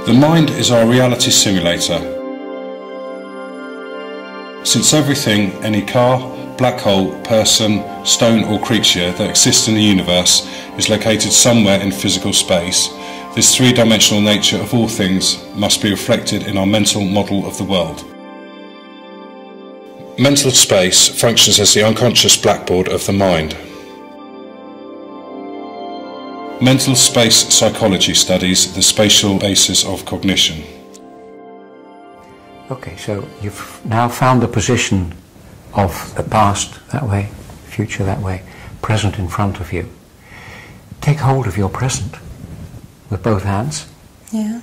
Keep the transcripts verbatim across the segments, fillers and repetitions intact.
The mind is our reality simulator. Since everything, any car, black hole, person, stone or creature that exists in the universe is located somewhere in physical space, this three-dimensional nature of all things must be reflected in our mental model of the world. Mental space functions as the unconscious blackboard of the mind. Mental space psychology studies the spatial basis of cognition. Okay, so you've now found the position of the past that way, future that way, present in front of you. Take hold of your present with both hands. Yeah.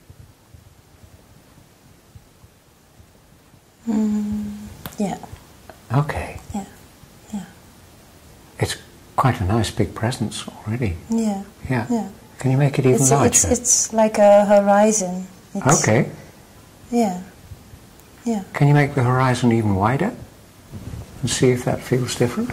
Mm, yeah. Okay. Yeah. Yeah. It's quite a nice big presence already. Yeah. Yeah. Yeah. Can you make it even it's, larger? It's, it's like a horizon. It's, okay. Yeah. Yeah. Can you make the horizon even wider and see if that feels different?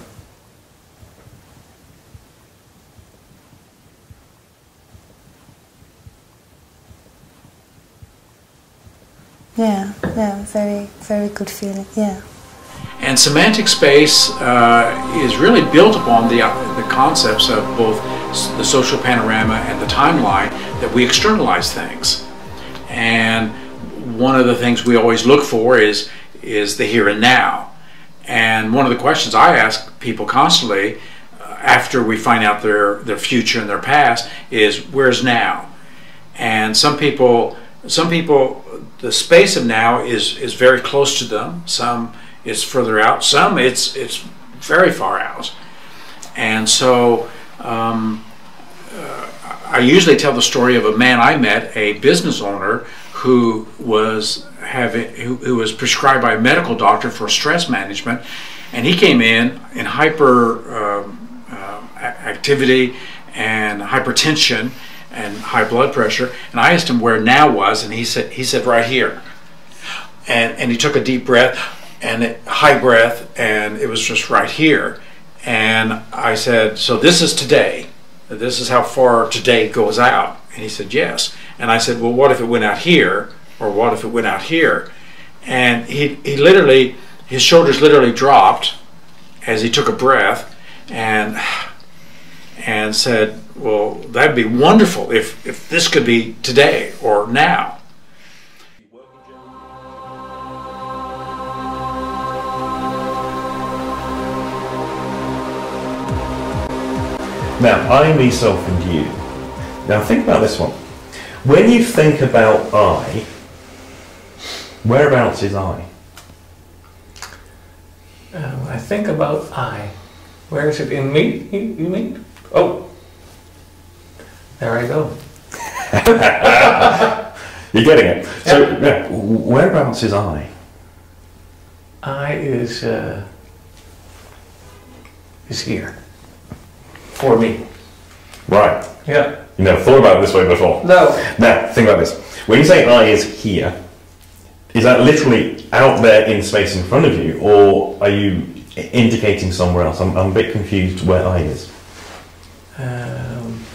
Yeah, yeah, very, very good feeling, yeah. And semantic space uh, is really built upon the, uh, the concepts of both the social panorama and the timeline, that we externalize things. And one of the things we always look for is, is the here and now. And one of the questions I ask people constantly uh, after we find out their, their future and their past is, where's now? And some people, some people, the space of now is, is very close to them. Some it's further out. Some it's, it's very far out. And so um, uh, I usually tell the story of a man I met, a business owner who was having, who, who was prescribed by a medical doctor for stress management, and he came in in hyper um, uh, activity and hypertension and high blood pressure, and I asked him where now was, and he said he said right here, and and he took a deep breath and a high breath, and it was just right here. And I said, so this is today, this is how far today goes out? And he said yes. And I said, well, what if it went out here, or what if it went out here? And he he literally, his shoulders literally dropped as he took a breath, and and said, well, that'd be wonderful if, if this could be today or now. Now, I, myself, and you. Now, think about this one. When you think about I, whereabouts is I? Um, I think about I. Where is it in me, you, you mean? Oh, there I go. You're getting it. So, yeah, whereabouts is I? I is, uh, is here. For me. Right. Yeah. You never thought about it this way before. No. Now, think about this. When you say I is here, is that literally out there in space in front of you, or are you indicating somewhere else? I'm, I'm a bit confused where I is. Um,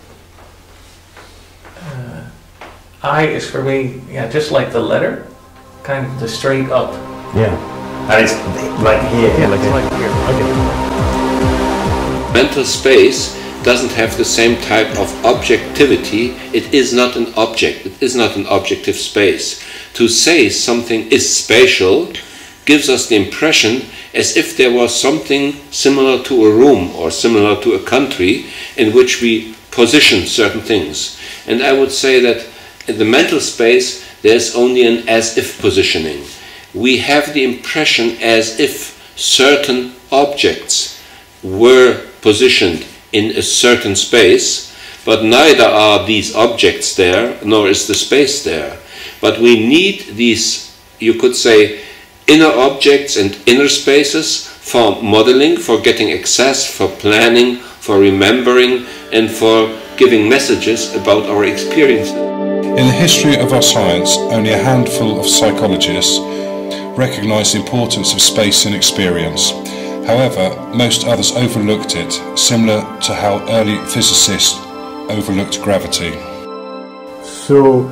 uh, I is for me, yeah, just like the letter, kind of the straight up. Yeah. And it's like here. Yeah, like it's here. like here. Okay. Mental space doesn't have the same type of objectivity. It is not an object. It is not an objective space. To say something is spatial gives us the impression as if there was something similar to a room or similar to a country in which we position certain things. And I would say that in the mental space there's only an as-if positioning. We have the impression as if certain objects were positioned in a certain space, but neither are these objects there, nor is the space there. But we need these, you could say, inner objects and inner spaces for modeling, for getting access, for planning, for remembering, and for giving messages about our experiences. In the history of our science, only a handful of psychologists recognise the importance of space in experience. However, most others overlooked it, similar to how early physicists overlooked gravity. So,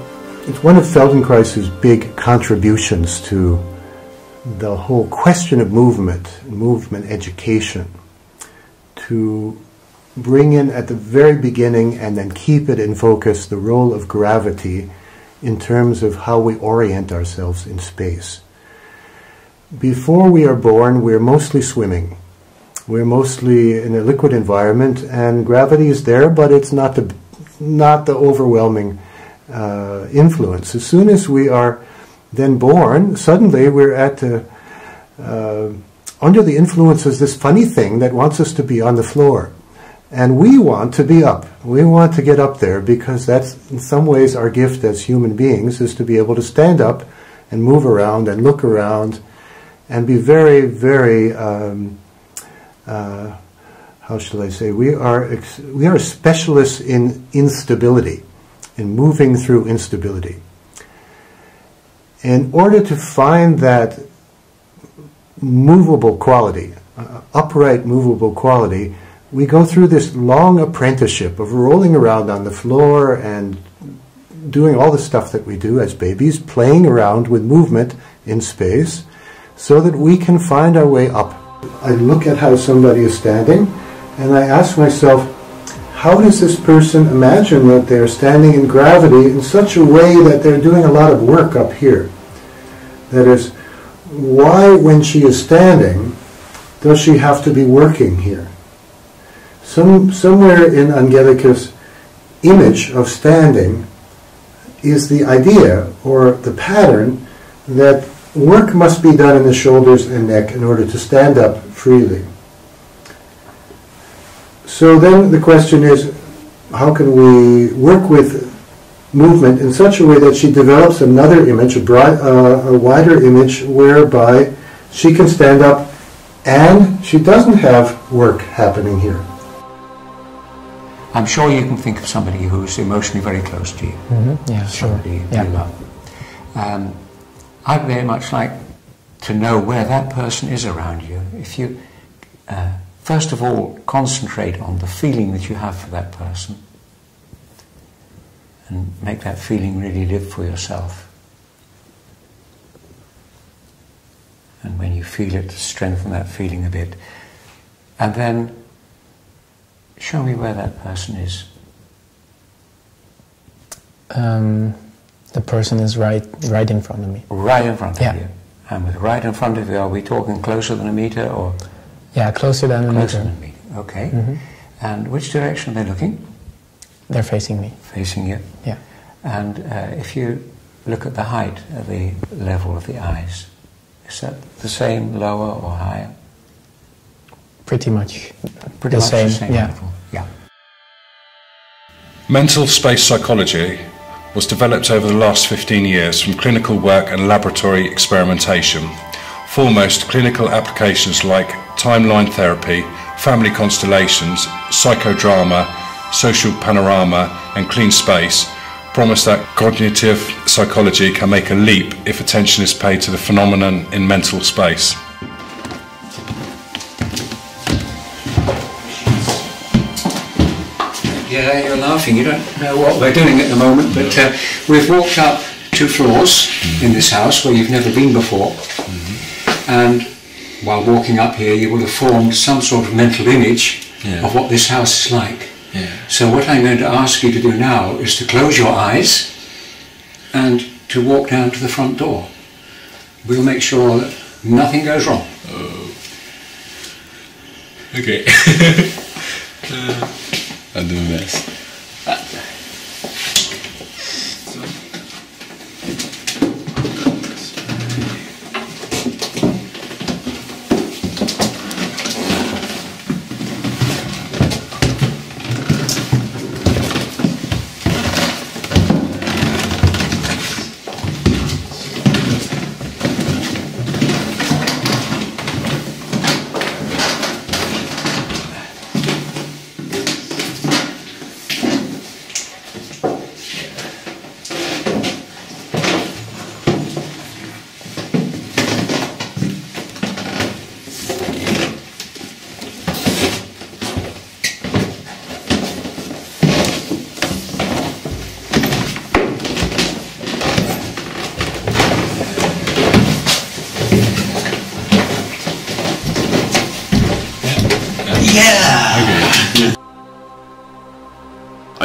it's one of Feldenkrais's big contributions to the whole question of movement, movement education, to bring in at the very beginning and then keep it in focus the role of gravity in terms of how we orient ourselves in space. Before we are born, we're mostly swimming. We're mostly in a liquid environment, and gravity is there, but it's not the, not the overwhelming uh, influence. As soon as we are then born, suddenly we're at the, uh, under the influence of this funny thing that wants us to be on the floor. And we want to be up. We want to get up there because that's in some ways our gift as human beings, is to be able to stand up and move around and look around and be very, very, um, uh, how shall I say, we are, ex we are specialists in instability, in moving through instability. In order to find that movable quality, uh, upright movable quality, we go through this long apprenticeship of rolling around on the floor and doing all the stuff that we do as babies, playing around with movement in space so that we can find our way up. I look at how somebody is standing and I ask myself, how does this person imagine that they're standing in gravity in such a way that they're doing a lot of work up here? That is, why when she is standing does she have to be working here? Some, somewhere in Angelica's image of standing is the idea or the pattern that work must be done in the shoulders and neck in order to stand up freely. So then the question is, how can we work with movement in such a way that she develops another image, a, broad, uh, a wider image, whereby she can stand up and she doesn't have work happening here. I'm sure you can think of somebody who's emotionally very close to you. Mm-hmm. Yeah, somebody sure. you Yeah. love. Um, I'd very much like to know where that person is around you. If you, uh, first of all, concentrate on the feeling that you have for that person and make that feeling really live for yourself. And when you feel it, strengthen that feeling a bit. And then show me where that person is. Um, the person is right, right in front of me. Right in front of Yeah. you. And with right in front of you, are we talking closer than a meter or? Yeah, closer than a Closer meter. than a meter. Okay. Mm-hmm. And which direction are they looking? They're facing me. Facing you. Yeah. And uh, if you look at the height of the level of the eyes, is that the same, lower or higher? Pretty much. Pretty the much same. the same Yeah. level. Yeah. Mental space psychology was developed over the last fifteen years from clinical work and laboratory experimentation. Foremost clinical applications like timeline therapy, family constellations, psychodrama, social panorama and clean space promise that cognitive psychology can make a leap if attention is paid to the phenomenon in mental space. Yeah, you're laughing. You don't know what we're doing at the moment, but uh, we've walked up two floors mm-hmm. in this house where you've never been before. Mm-hmm. And while walking up here, you will have formed some sort of mental image yeah. of what this house is like. Yeah. So what I'm going to ask you to do now is to close your eyes and to walk down to the front door. We'll make sure that nothing goes wrong. Oh. Okay. uh. I'll do my best. Ah.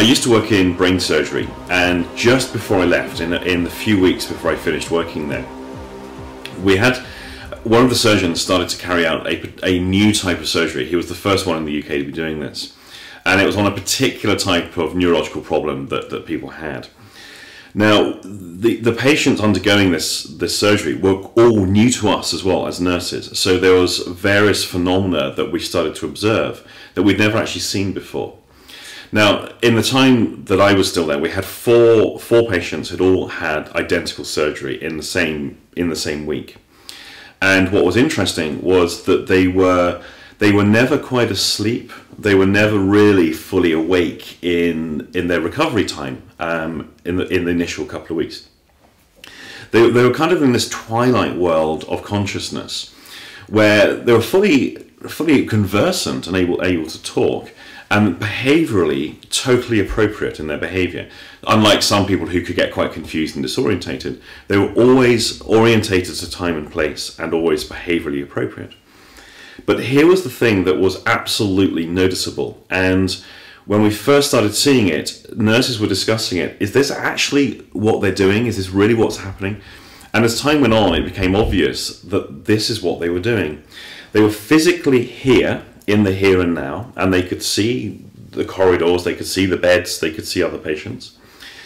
used to work in brain surgery, and just before I left, in, in the few weeks before I finished working there, we had one of the surgeons started to carry out a, a new type of surgery. He was the first one in the U K to be doing this. And it was on a particular type of neurological problem that, that people had. Now, the, the patients undergoing this, this surgery were all new to us as well as nurses. So there was various phenomena that we started to observe that we'd never actually seen before. Now, in the time that I was still there, we had four, four patients who'd all had identical surgery in the same, in the same week. And what was interesting was that they were, they were never quite asleep. They were never really fully awake in, in their recovery time um, in, the, in the initial couple of weeks. They, they were kind of in this twilight world of consciousness where they were fully, fully conversant and able, able to talk, and behaviourally totally appropriate in their behaviour. Unlike some people who could get quite confused and disorientated, they were always orientated to time and place and always behaviourally appropriate. But here was the thing that was absolutely noticeable, and when we first started seeing it, nurses were discussing it. Is this actually what they're doing? Is this really what's happening? And as time went on, it became obvious that this is what they were doing. They were physically here, in the here and now, and they could see the corridors, they could see the beds, they could see other patients.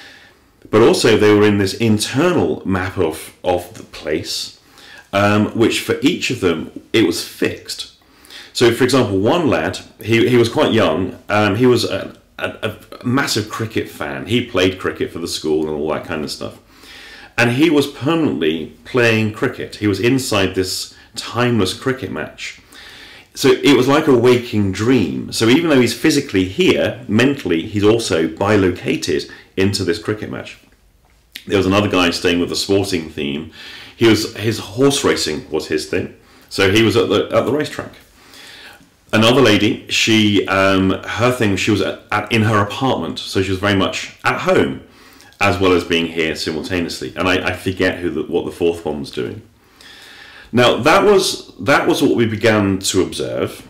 But also they were in this internal map of, of the place, um, which for each of them, it was fixed. So for example, one lad, he, he was quite young, um, he was a, a, a massive cricket fan. He played cricket for the school and all that kind of stuff. And he was permanently playing cricket. He was inside this timeless cricket match. So it was like a waking dream. So even though he's physically here, mentally, he's also bilocated into this cricket match. There was another guy staying with a sporting theme. He was, his horse racing was his thing. So he was at the, at the racetrack. Another lady, she, um, her thing, she was at, at, in her apartment. So she was very much at home, as well as being here simultaneously. And I, I forget who the, what the fourth one was doing. Now, that was, that was what we began to observe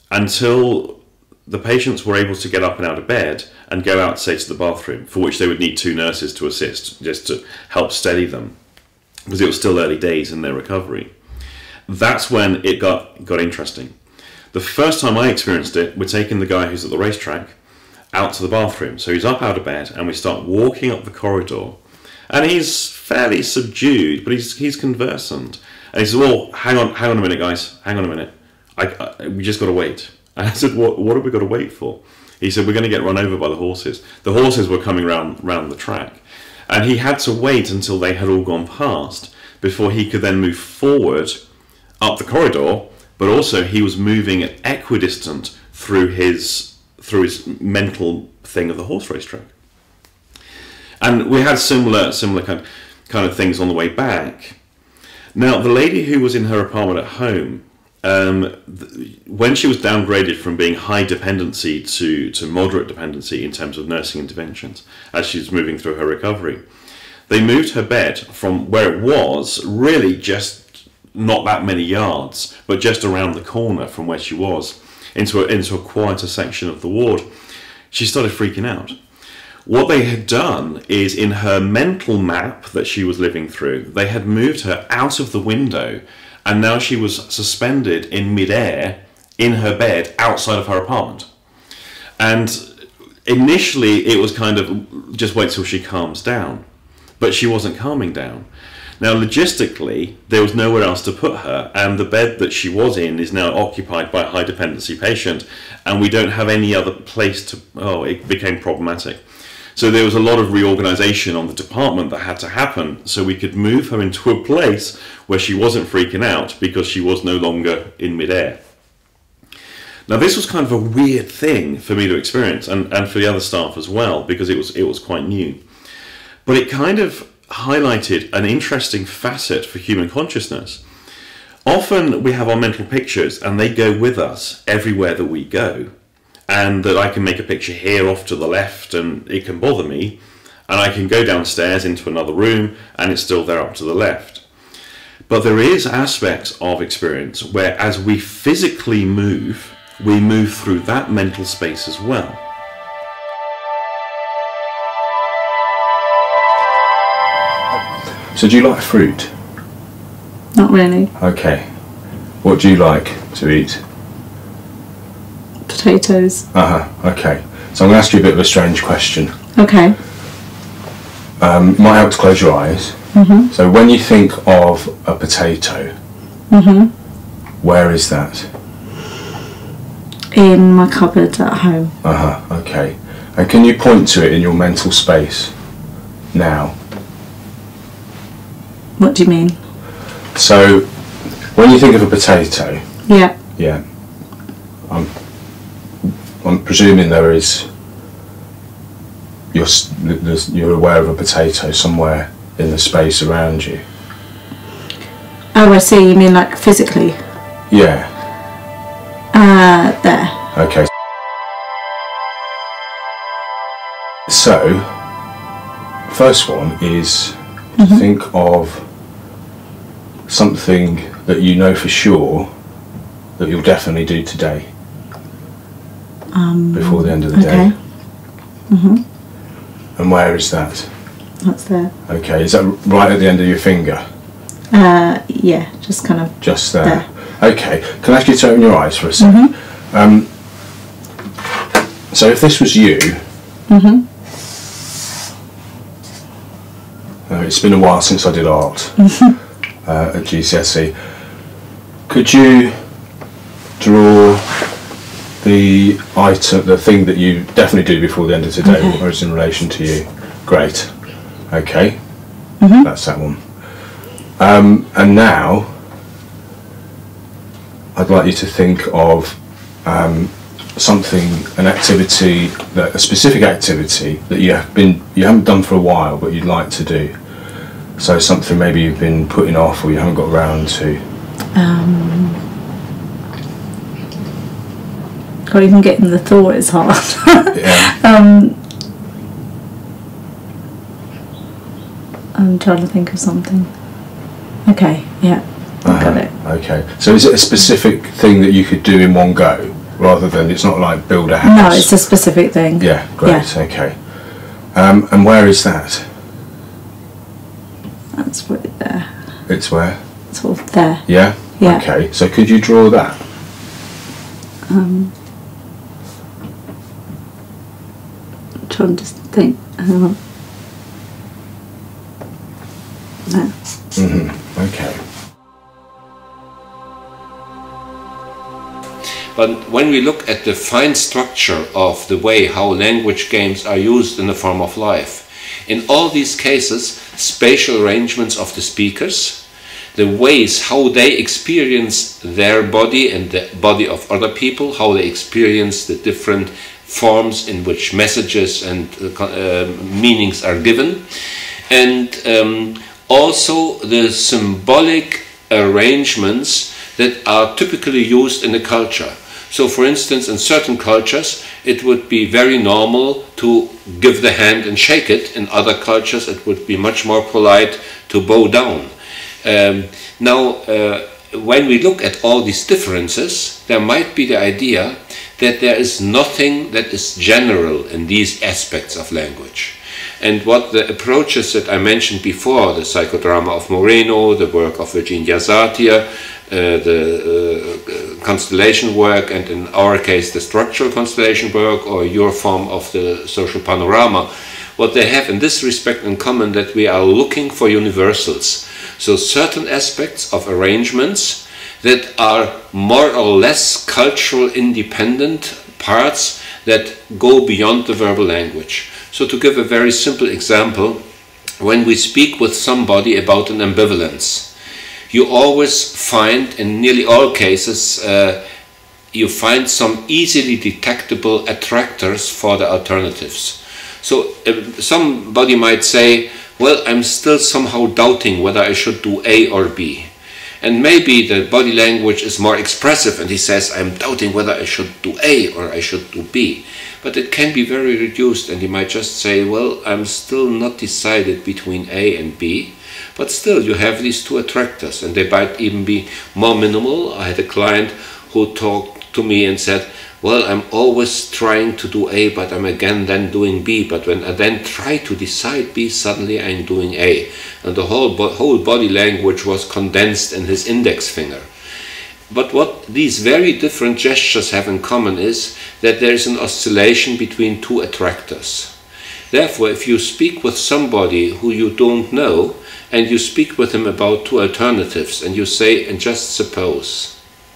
until the patients were able to get up and out of bed and go out, say, to the bathroom, for which they would need two nurses to assist, just to help steady them, because it was still early days in their recovery. That's when it got, got interesting. The first time I experienced it, we're taking the guy who's at the racetrack out to the bathroom. So he's up out of bed, and we start walking up the corridor, and he's fairly subdued, but he's, he's conversant. And he said, well, hang on, hang on a minute, guys. Hang on a minute. I, I, we just got to wait. And I said, what, what have we got to wait for? He said, we're going to get run over by the horses. The horses were coming round, round the track. And he had to wait until they had all gone past before he could then move forward up the corridor, but also he was moving equidistant through his, through his mental thing of the horse race track. And we had similar, similar kind, kind of things on the way back. Now, the lady who was in her apartment at home, um, th when she was downgraded from being high dependency to, to moderate dependency in terms of nursing interventions, as she's moving through her recovery, they moved her bed from where it was, really just not that many yards, but just around the corner from where she was, into a, into a quieter section of the ward. She started freaking out. What they had done is, in her mental map that she was living through, they had moved her out of the window, and now she was suspended in midair in her bed outside of her apartment. And initially it was kind of, just wait till she calms down. But she wasn't calming down. Now, logistically, there was nowhere else to put her, and the bed that she was in is now occupied by a high dependency patient, and we don't have any other place to, oh, it became problematic. So there was a lot of reorganization on the department that had to happen so we could move her into a place where she wasn't freaking out because she was no longer in midair. Now, this was kind of a weird thing for me to experience, and, and for the other staff as well, because it was, it was quite new. But it kind of highlighted an interesting facet for human consciousness. Often we have our mental pictures and they go with us everywhere that we go. And that I can make a picture here off to the left and it can bother me, and I can go downstairs into another room and it's still there up to the left. But there is aspects of experience where, as we physically move, we move through that mental space as well. So do you like fruit? Not really. Okay. What do you like to eat? Potatoes. Uh-huh, okay. So I'm going to ask you a bit of a strange question. Okay. Um, it might help to close your eyes. Mm-hmm. So when you think of a potato, Mm-hmm. where is that? In my cupboard at home. Uh-huh, okay. And can you point to it in your mental space now? What do you mean? So when you think of a potato, Yeah. yeah, I'm, I'm presuming there is, you're, s- there's, you're aware of a potato somewhere in the space around you. Oh, I see. You mean like physically? Yeah, Uh, there. okay. So, first one is to Mhm. think of something that you know for sure that you'll definitely do today Um, before the end of the okay. day. Mhm. And where is that? That's there. Okay, is that right at the end of your finger? Uh, yeah, just kind of Just there. there. Okay, can I ask you to open your eyes for a second? Mhm. Um, so if this was you, Mhm. uh, it's been a while since I did art uh, at G C S E. Could you draw the item, the thing that you definitely do before the end of today, Okay. or is in relation to you? Great. Okay, Mhm. that's that one. Um, and now, I'd like you to think of um, something, an activity, that, a specific activity that you have been, you haven't done for a while, but you'd like to do. So something maybe you've been putting off or you haven't got around to. Um, God, even getting the thought is hard. Yeah. um, I'm trying to think of something. Okay, yeah, I got Uh-huh. it. Okay. So is it a specific thing that you could do in one go, rather than, it's not like build a house? No, it's a specific thing. Yeah, great, okay. Um, and where is that? That's right there. It's where? Sort of there. Yeah? Yeah. Okay, so could you draw that? Um, I'm trying to think. Hang on. No. Mm-hmm. Okay. But when we look at the fine structure of the way how language games are used in the form of life, in all these cases, spatial arrangements of the speakers, the ways how they experience their body and the body of other people, how they experience the different forms in which messages and uh, uh, meanings are given, and um, also the symbolic arrangements that are typically used in a culture. So, for instance, in certain cultures, it would be very normal to give the hand and shake it. In other cultures, it would be much more polite to bow down. Um, now, uh, when we look at all these differences, there might be the idea that there is nothing that is general in these aspects of language. And what the approaches that I mentioned before, the psychodrama of Moreno, the work of Virginia Satir, uh, the uh, constellation work, and in our case the structural constellation work, or your form of the social panorama, what they have in this respect in common, that we are looking for universals. So certain aspects of arrangements that are more or less cultural independent parts that go beyond the verbal language. So to give a very simple example, when we speak with somebody about an ambivalence, you always find, in nearly all cases, uh, you find some easily detectable attractors for the alternatives. So uh, somebody might say, well, I'm still somehow doubting whether I should do A or B. And maybe the body language is more expressive and he says, I'm doubting whether I should do A or I should do B. But it can be very reduced, and he might just say, well, I'm still not decided between A and B. But still, you have these two attractors, and they might even be more minimal. I had a client who talked to me and said, well, I'm always trying to do A, but I'm again then doing B. But when I then try to decide B, suddenly I'm doing A. And the whole, bo whole body language was condensed in his index finger. But what these very different gestures have in common is that there is an oscillation between two attractors. Therefore, if you speak with somebody who you don't know, and you speak with him about two alternatives, and you say, and just suppose,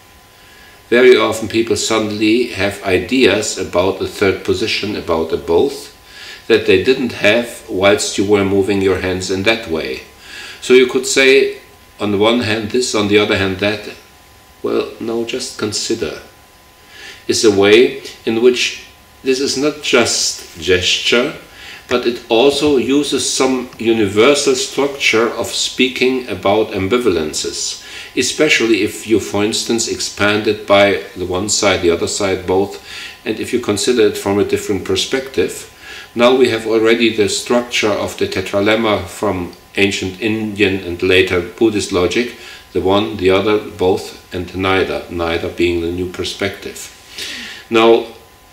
very often people suddenly have ideas about the third position, about the both, that they didn't have whilst you were moving your hands in that way. So you could say, on the one hand this, on the other hand that. Well, no, just consider. It's a way in which this is not just gesture, but it also uses some universal structure of speaking about ambivalences, especially if you, for instance, expand it by the one side, the other side, both, and if you consider it from a different perspective. Now we have already the structure of the tetralemma from ancient Indian and later Buddhist logic, the one, the other, both, and neither, neither being the new perspective. Now,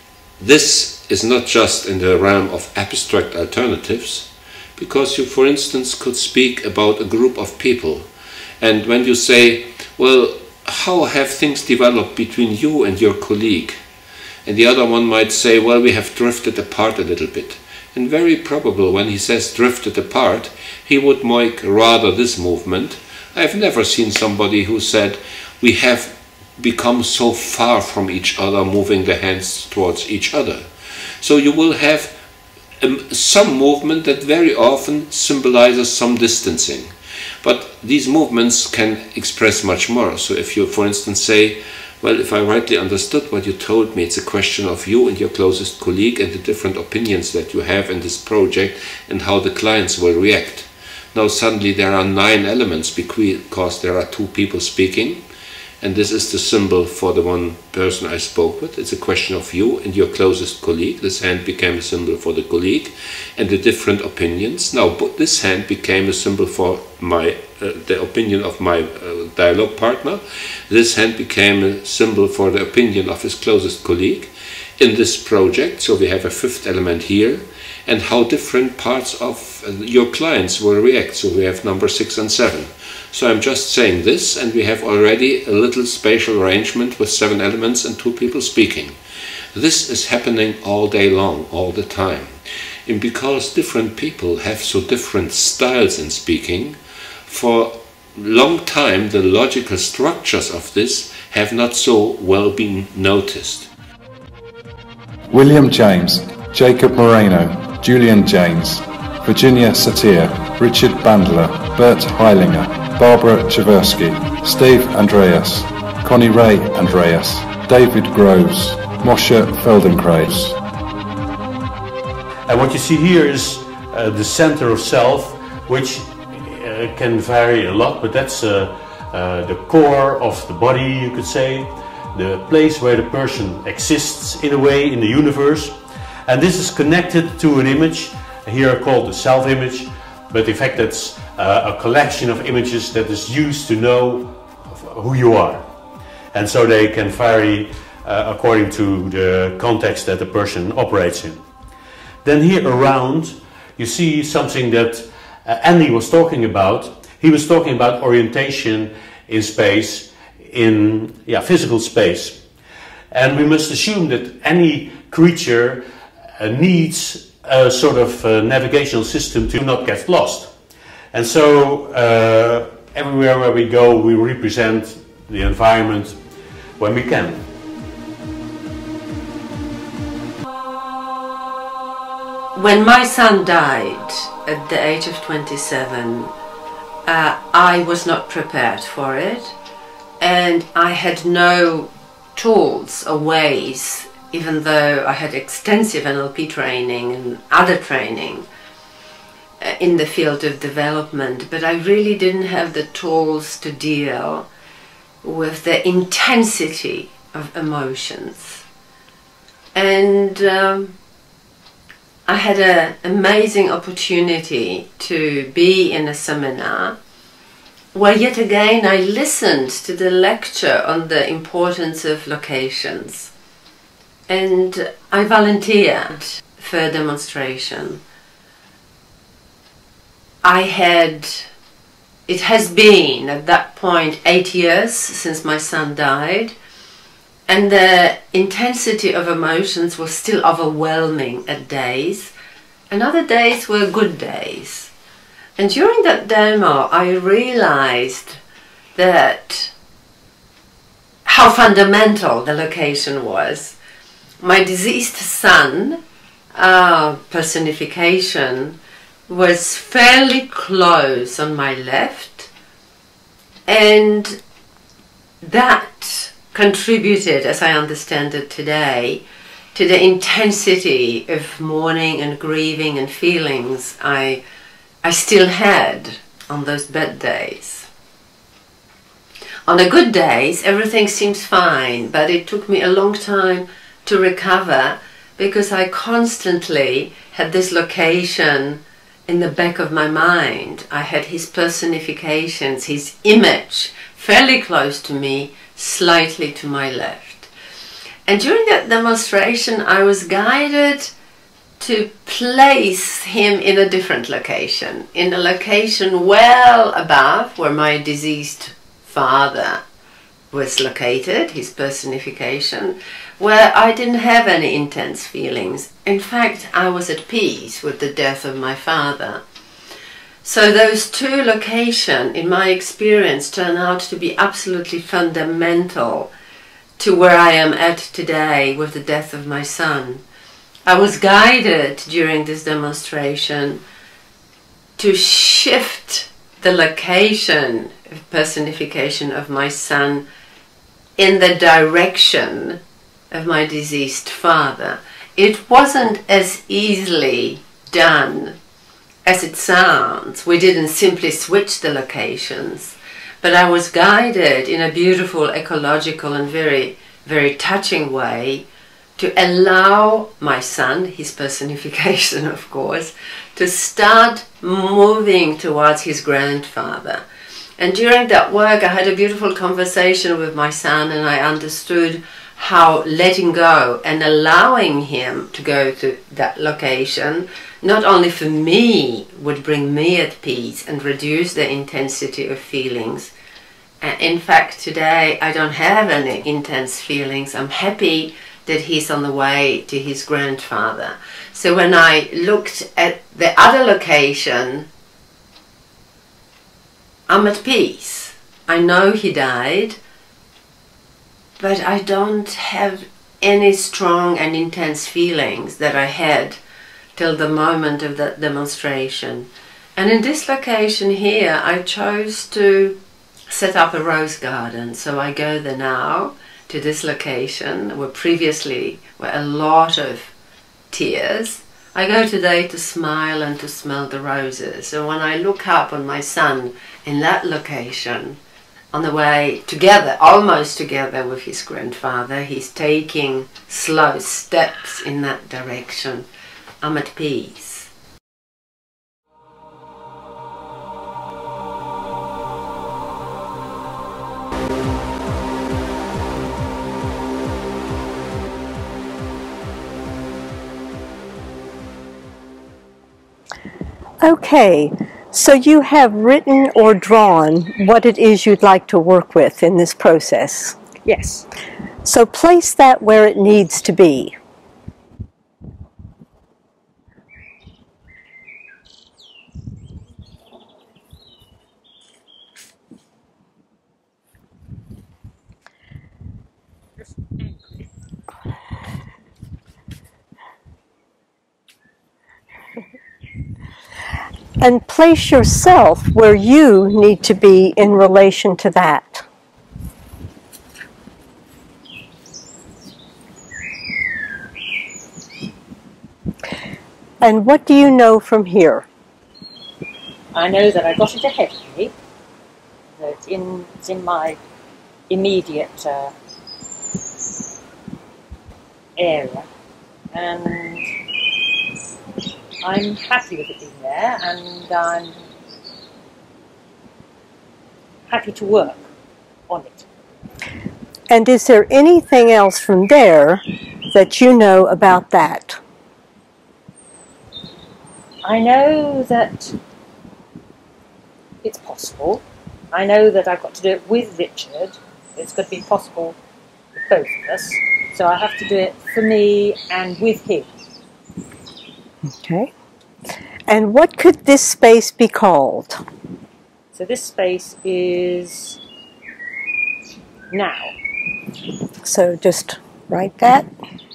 this is not just in the realm of abstract alternatives, because you, for instance, could speak about a group of people, and when you say, well, how have things developed between you and your colleague? And the other one might say, well, we have drifted apart a little bit. And very probable, when he says drifted apart, he would make rather this movement. I've never seen somebody who said, we have become so far from each other, moving the hands towards each other. So you will have um, some movement that very often symbolizes some distancing. But these movements can express much more. So if you, for instance, say, well, if I rightly understood what you told me, it's a question of you and your closest colleague and the different opinions that you have in this project and how the clients will react. Now suddenly there are nine elements because there are two people speaking, and this is the symbol for the one person I spoke with. It's a question of you and your closest colleague. This hand became a symbol for the colleague and the different opinions. Now this hand became a symbol for my uh, the opinion of my uh, dialogue partner. This hand became a symbol for the opinion of his closest colleague in this project. So we have a fifth element here, and how different parts of uh, your clients will react. So we have number six and seven. So I'm just saying this, and we have already a little spatial arrangement with seven elements and two people speaking. This is happening all day long, all the time. And because different people have so different styles in speaking, for a long time the logical structures of this have not so well been noticed. William James, Jacob Moreno, Julian James, Virginia Satir, Richard Bandler, Bert Heilinger, Barbara Cheversky, Steve Andreas, Connie Ray Andreas, David Groves, Moshe Feldenkrais. And what you see here is uh, the center of self, which uh, can vary a lot, but that's uh, uh, the core of the body, you could say, the place where the person exists in a way in the universe. And this is connected to an image, here called the self-image, but in fact that's uh, a collection of images that is used to know who you are. And so they can vary uh, according to the context that the person operates in. Then here around you see something that uh, Andy was talking about. He was talking about orientation in space, in yeah, physical space. And we must assume that any creature uh, needs a sort of uh, navigational system to not get lost. And so uh, everywhere where we go we represent the environment when we can. When my son died at the age of twenty-seven, uh, I was not prepared for it, and I had no tools or ways, even though I had extensive N L P training and other training uh, in the field of development, but I really didn't have the tools to deal with the intensity of emotions. And um, I had an amazing opportunity to be in a seminar where yet again I listened to the lecture on the importance of locations. and I volunteered for a demonstration. I had, it has been at that point eight years since my son died, and the intensity of emotions was still overwhelming at days, and other days were good days. And during that demo I realized that how fundamental the location was. My deceased son, uh, personification, was fairly close on my left, and that contributed, as I understand it today, to the intensity of mourning and grieving and feelings I, I still had on those bad days. On the good days, everything seems fine, but it took me a long time to recover because I constantly had this location in the back of my mind. I had his personifications, his image, fairly close to me, slightly to my left. And during that demonstration, I was guided to place him in a different location, in a location well above where my deceased father was located, his personification, where I didn't have any intense feelings. In fact, I was at peace with the death of my father. So those two locations, in my experience, turn out to be absolutely fundamental to where I am at today with the death of my son. I was guided during this demonstration to shift the location of personification of my son in the direction of my deceased father. It wasn't as easily done as it sounds. We didn't simply switch the locations, but I was guided in a beautiful, ecological and very, very touching way to allow my son, his personification of course, to start moving towards his grandfather. And during that work I had a beautiful conversation with my son, and I understood how letting go and allowing him to go to that location not only for me would bring me at peace and reduce the intensity of feelings. In fact, today I don't have any intense feelings. I'm happy that he's on the way to his grandfather. So when I looked at the other location, I'm at peace. I know he died, but I don't have any strong and intense feelings that I had till the moment of that demonstration. And in this location here, I chose to set up a rose garden. So I go there now to this location where previously were a lot of tears. I go today to smile and to smell the roses. So when I look up on my son in that location, on the way together, almost together with his grandfather, he's taking slow steps in that direction. I'm at peace. Okay, so you have written or drawn what it is you'd like to work with in this process. Yes. So place that where it needs to be. And place yourself where you need to be in relation to that. And what do you know from here? I know that I got it ahead of me. That it's in, it's in my immediate uh, area. And I'm happy with it being there, and I'm happy to work on it. And is there anything else from there that you know about that? I know that it's possible. I know that I've got to do it with Richard. It's got to be possible for both of us. So I have to do it for me and with him. Okay. And what could this space be called? So this space is now. So just write that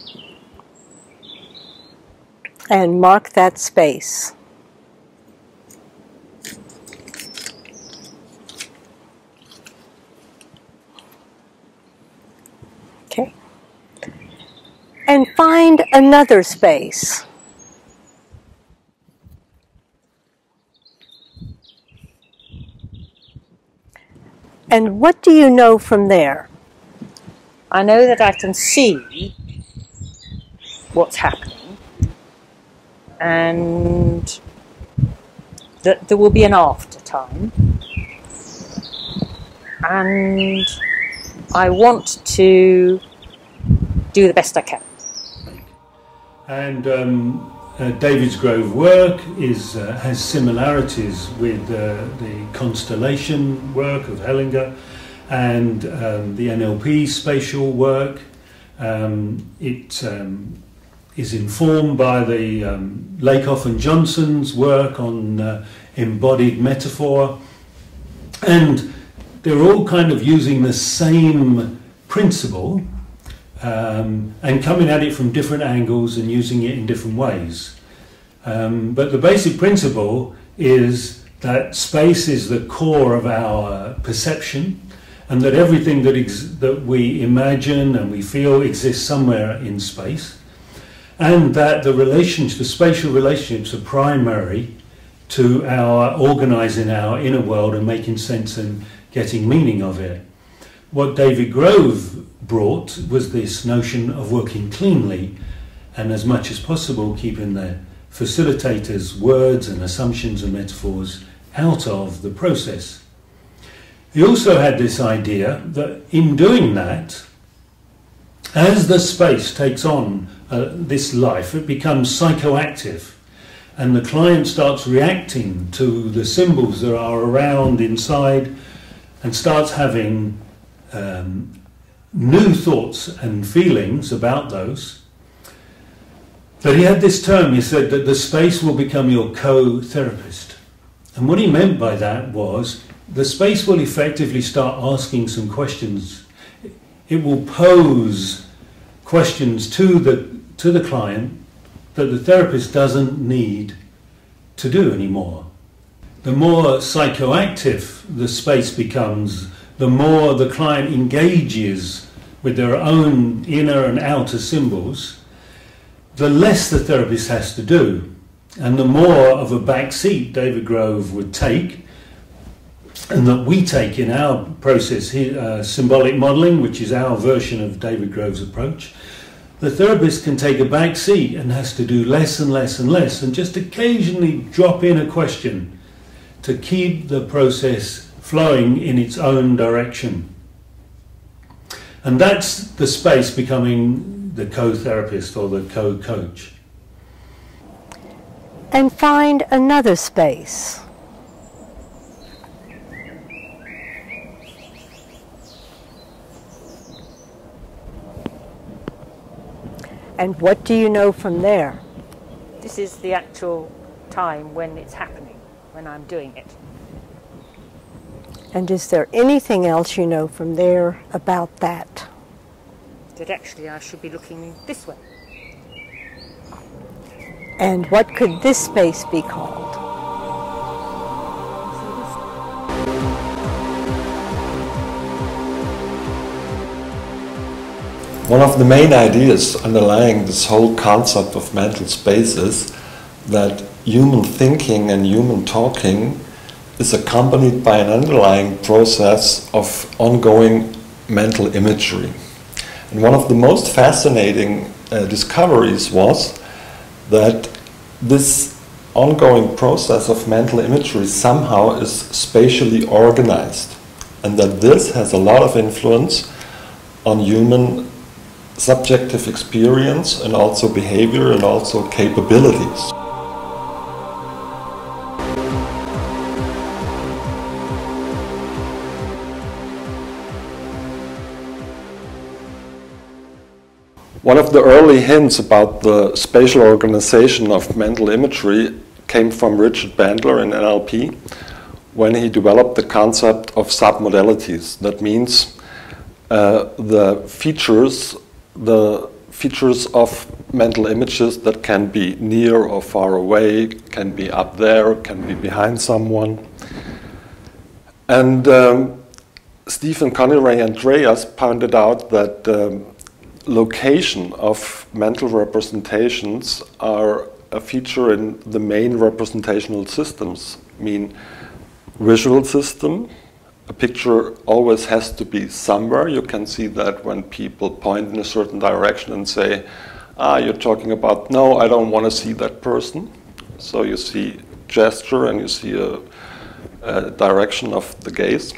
and mark that space. Okay. And find another space. And what do you know from there? I know that I can see what's happening and that there will be an after time, and I want to do the best I can. And um, uh, David's Grove work is, uh, has similarities with uh, the constellation work of Hellinger and um, the N L P spatial work. Um, it um, is informed by the um, Lakoff and Johnson's work on uh, embodied metaphor, and they're all kind of using the same principle um, and coming at it from different angles and using it in different ways. Um, but the basic principle is that space is the core of our perception, and that everything that, ex that we imagine and we feel exists somewhere in space, and that the relations, the spatial relationships are primary to our organising our inner world and making sense and getting meaning of it. What David Grove brought was this notion of working cleanly and as much as possible keeping the facilitators' words and assumptions and metaphors out of the process. He also had this idea that in doing that, as the space takes on uh, this life, it becomes psychoactive, and the client starts reacting to the symbols that are around inside and starts having um, new thoughts and feelings about those. But he had this term, he said that the space will become your co-therapist. And what he meant by that was the space will effectively start asking some questions. It will pose questions to the, to the client that the therapist doesn't need to do anymore. The more psychoactive the space becomes, the more the client engages with their own inner and outer symbols, the less the therapist has to do, and the more of a back seat David Grove would take, and that we take in our process, uh, symbolic modelling, which is our version of David Grove's approach. The therapist can take a back seat and has to do less and less and less, and just occasionally drop in a question to keep the process flowing in its own direction. And that's the space becoming the co-therapist or the co-coach. And find another space. And what do you know from there? This is the actual time when it's happening, when I'm doing it. And is there anything else you know from there about that? That actually I should be looking this way. And what could this space be called? One of the main ideas underlying this whole concept of mental space is that human thinking and human talking is accompanied by an underlying process of ongoing mental imagery. And one of the most fascinating uh, discoveries was that this ongoing process of mental imagery somehow is spatially organized, and that this has a lot of influence on human subjective experience and also behavior and also capabilities. One of the early hints about the spatial organization of mental imagery came from Richard Bandler in N L P when he developed the concept of submodalities. That means uh, the features, the features of mental images that can be near or far away, can be up there, can be behind someone. And um, Stephen Conneray Andreas pointed out that um, location of mental representations are a feature in the main representational systems. I mean, visual system, a picture always has to be somewhere. You can see that when people point in a certain direction and say, ah, you're talking about, no, I don't want to see that person. So you see gesture and you see a, a direction of the gaze.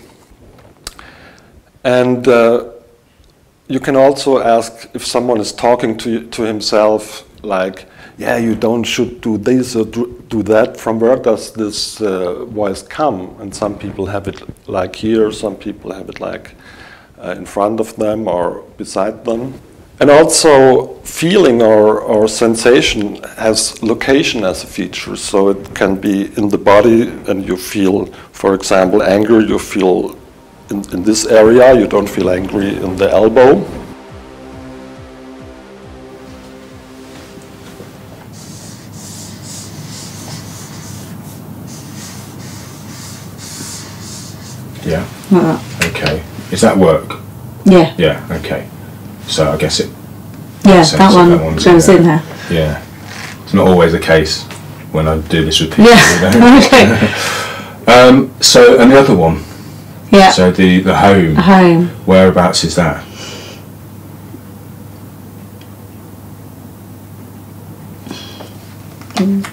And uh, you can also ask if someone is talking to, to himself, like, yeah, you don't should do this or do, do that. From where does this uh, voice come? And some people have it like here, some people have it like uh, in front of them or beside them. And also feeling or, or sensation has location as a feature. So it can be in the body and you feel, for example, anger, you feel In, in this area, you don't feel angry in the elbow. Yeah. Like that. Okay. Is that work? Yeah. Yeah. Okay. So I guess it. Yeah, that one that goes in there. Yeah. It's not always the case when I do this with people. Yeah. You know? Okay. um, so and the other one. Yeah. So the the home. A home. Whereabouts is that? Mm.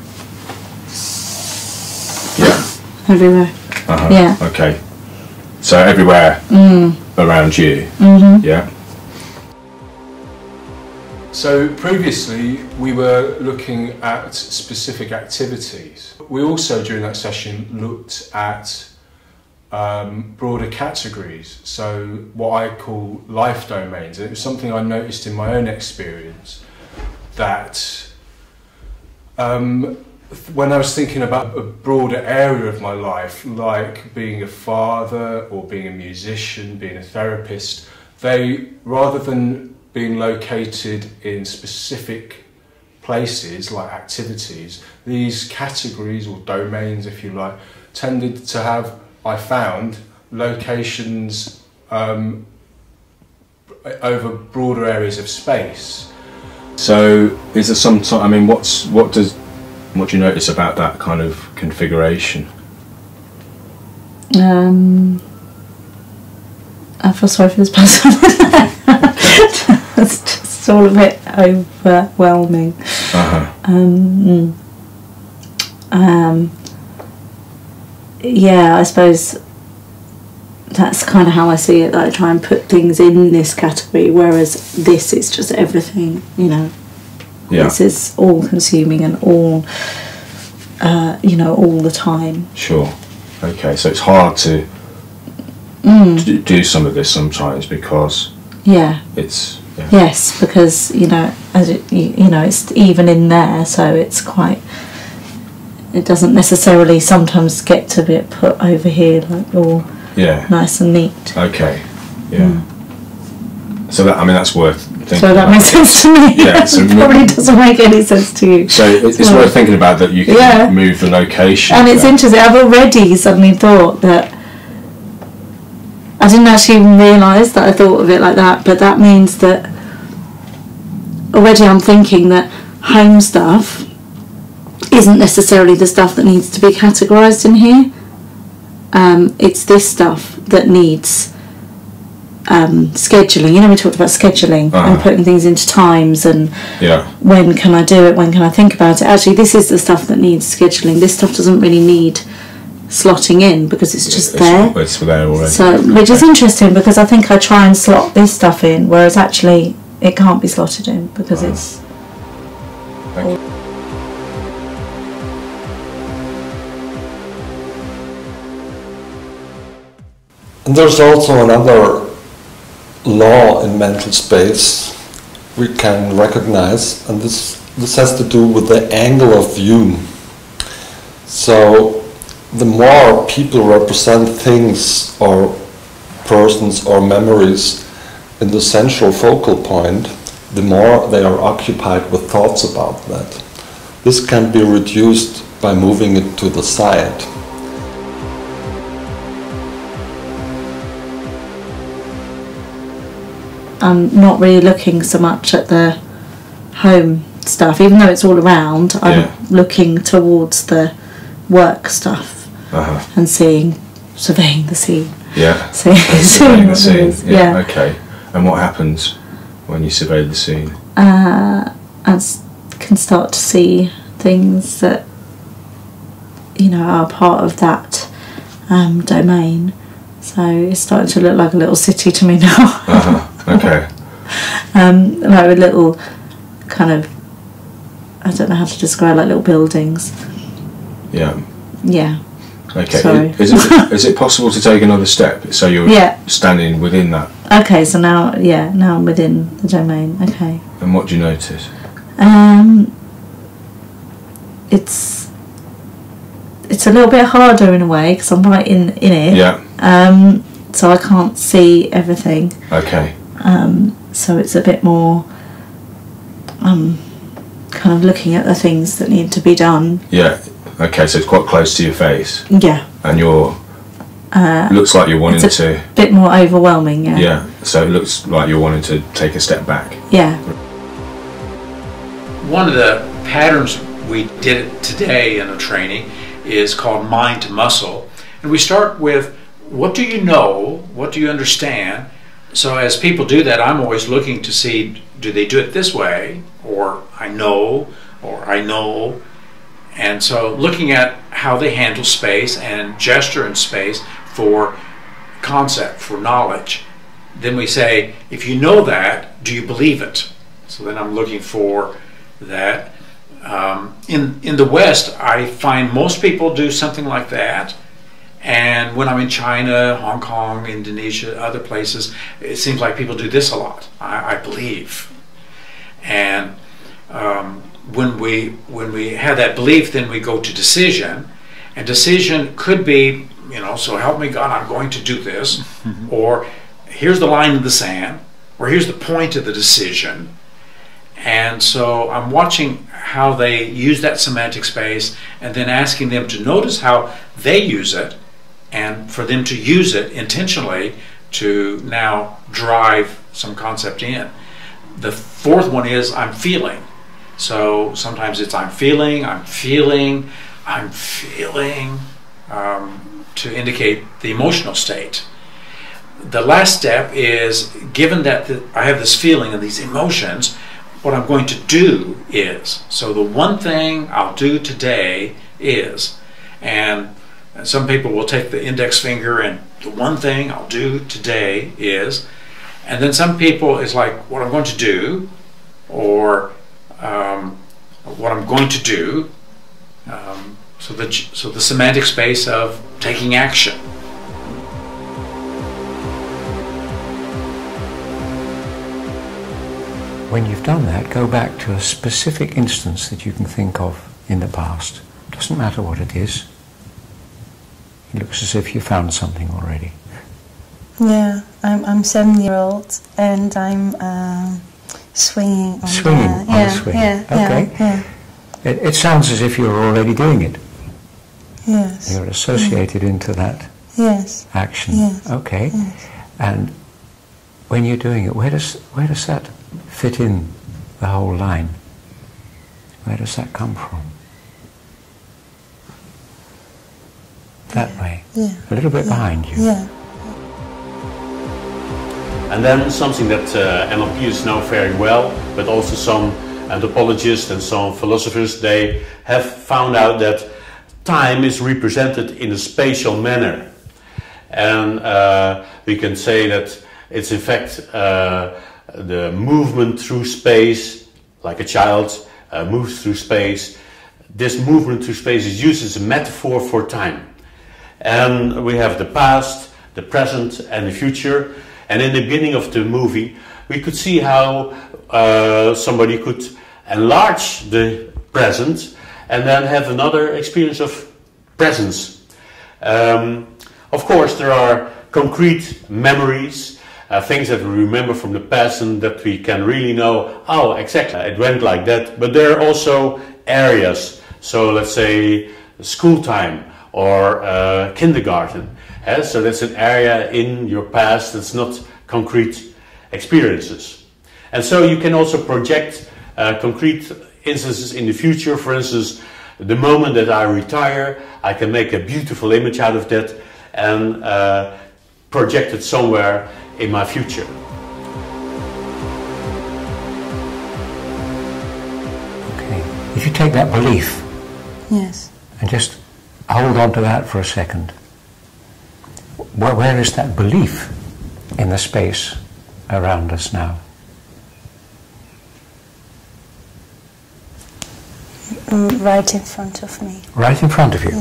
Yeah. Everywhere. Uh-huh. Yeah. Okay. So everywhere mm. around you. Mm-hmm. Yeah. So previously we were looking at specific activities. We also during that session looked at Um, broader categories, so what I call life domains. It was something I noticed in my own experience that um, when I was thinking about a broader area of my life, like being a father or being a musician, being a therapist, they, rather than being located in specific places like activities, these categories or domains, if you like, tended to have, I found, locations um, over broader areas of space. So, is there some? I mean, what's what does what do you notice about that kind of configuration? Um, I feel sorry for this person. It's just all a bit overwhelming. Uh-huh. Um, um, yeah, I suppose that's kind of how I see it. That I try and put things in this category, whereas this is just everything. You know, yeah. This is all-consuming and all, uh, you know, all the time. Sure. Okay, so it's hard to, mm. to do some of this sometimes because yeah, it's yeah. yes, because you know, as it, you, you know, it's even in there, so it's quite. It doesn't necessarily sometimes get to be put over here like all yeah. nice and neat. Okay, yeah. Mm. So that I mean that's worth thinking. So that about. makes sense to me. Yeah, so it probably doesn't make any sense to you. So it's, it's well, worth thinking about that. You can yeah. move the location. And it's there. interesting. I've already suddenly thought that I didn't actually even realise that I thought of it like that. But that means that already I'm thinking that home stuff isn't necessarily the stuff that needs to be categorised in here. Um, it's this stuff that needs um, scheduling. You know, we talked about scheduling uh-huh. and putting things into times and yeah. when can I do it, when can I think about it. Actually, this is the stuff that needs scheduling. This stuff doesn't really need slotting in because it's just it's, there. It's there already. So, which is interesting because I think I try and slot this stuff in, whereas actually it can't be slotted in because Wow. it's. Thank you. And there's also another law in mental space we can recognize, and this this has to do with the angle of view. So the more people represent things or persons or memories in the central focal point, the more they are occupied with thoughts about that. This can be reduced by moving it to the side. I'm not really looking so much at the home stuff, even though it's all around. I'm Yeah. looking towards the work stuff Uh-huh. and seeing, surveying the scene. Yeah. See- So seeing surveying the what it scene. is, Yeah. yeah. Okay. And what happens when you survey the scene? Uh, I s- can start to see things that, you know, are part of that um, domain. So it's starting to look like a little city to me now. Uh-huh. Okay. um, like a little kind of, I don't know how to describe, like little buildings. Yeah. Yeah. Okay. Sorry. Is it is it possible to take another step so you're Yeah. standing within that? Okay, so now, yeah, now I'm within the domain. Okay. And what do you notice? Um, it's it's a little bit harder in a way because I'm right in in it. Yeah. Um, so I can't see everything. Okay. Um, so it's a bit more. Um, kind of looking at the things that need to be done. Yeah. Okay. So it's quite close to your face. Yeah. And you're. Uh, looks like you're wanting it's a to. bit more overwhelming. Yeah. Yeah. So it looks like you're wanting to take a step back. Yeah. One of the patterns we did today in the training is called mind to muscle. And we start with, what do you know? What do you understand? So as people do that, I'm always looking to see, do they do it this way? Or I know, or I know. And so looking at how they handle space and gesture in space for concept, for knowledge. Then we say, if you know that, do you believe it? So then I'm looking for that. Um, in, in the West, I find most people do something like that. And when I'm in China, Hong Kong, Indonesia, other places, it seems like people do this a lot. I, I believe. And um, when we when we have that belief, then we go to decision. And decision could be, you know, so help me God, I'm going to do this. Mm-hmm. Or here's the line in the sand. Or here's the point of the decision. And so I'm watching how they use that semantic space and then asking them to notice how they use it and for them to use it intentionally to now drive some concept in. The fourth one is I'm feeling. So sometimes it's I'm feeling, I'm feeling, I'm feeling um, to indicate the emotional state. The last step is, given that the, I have this feeling and these emotions, what I'm going to do is. So the one thing I'll do today is, and some people will take the index finger and the one thing I'll do today is, and then some people is like what I'm going to do, or um, what I'm going to do. Um, so the so the semantic space of taking action. When you've done that, go back to a specific instance that you can think of in the past. Doesn't matter what it is. It looks as if you found something already. Yeah, I'm I'm seven year old and I'm um, swinging on Swinging the, on yeah, the swing. Yeah, Okay. Yeah, yeah. It, it sounds as if you're already doing it. Yes. You're associated yeah. into that yes. action. Yes. Okay. Yes. And when you're doing it, where does where does that fit in the whole line? Where does that come from? That yeah. way. Yeah. A little bit yeah. behind you. Yeah. And then something that uh, N L P is now very well, but also some anthropologists and some philosophers, they have found out that time is represented in a spatial manner. And uh, we can say that it's in fact uh, the movement through space, like a child uh, moves through space. This movement through space is used as a metaphor for time. And we have the past, the present, and the future. And in the beginning of the movie, we could see how uh, somebody could enlarge the present and then have another experience of presence. Um, of course, there are concrete memories, uh, things that we remember from the past and that we can really know, oh, exactly, it went like that. But there are also areas, so let's say school time or uh, kindergarten. Uh, so that's an area in your past that's not concrete experiences. And so you can also project uh, concrete instances in the future. For instance, the moment that I retire, I can make a beautiful image out of that and uh, project it somewhere in my future. Okay. If you take that belief, yes, and just hold on to that for a second. Where, where is that belief in the space around us now? Mm, right in front of me. Right in front of you? Yeah.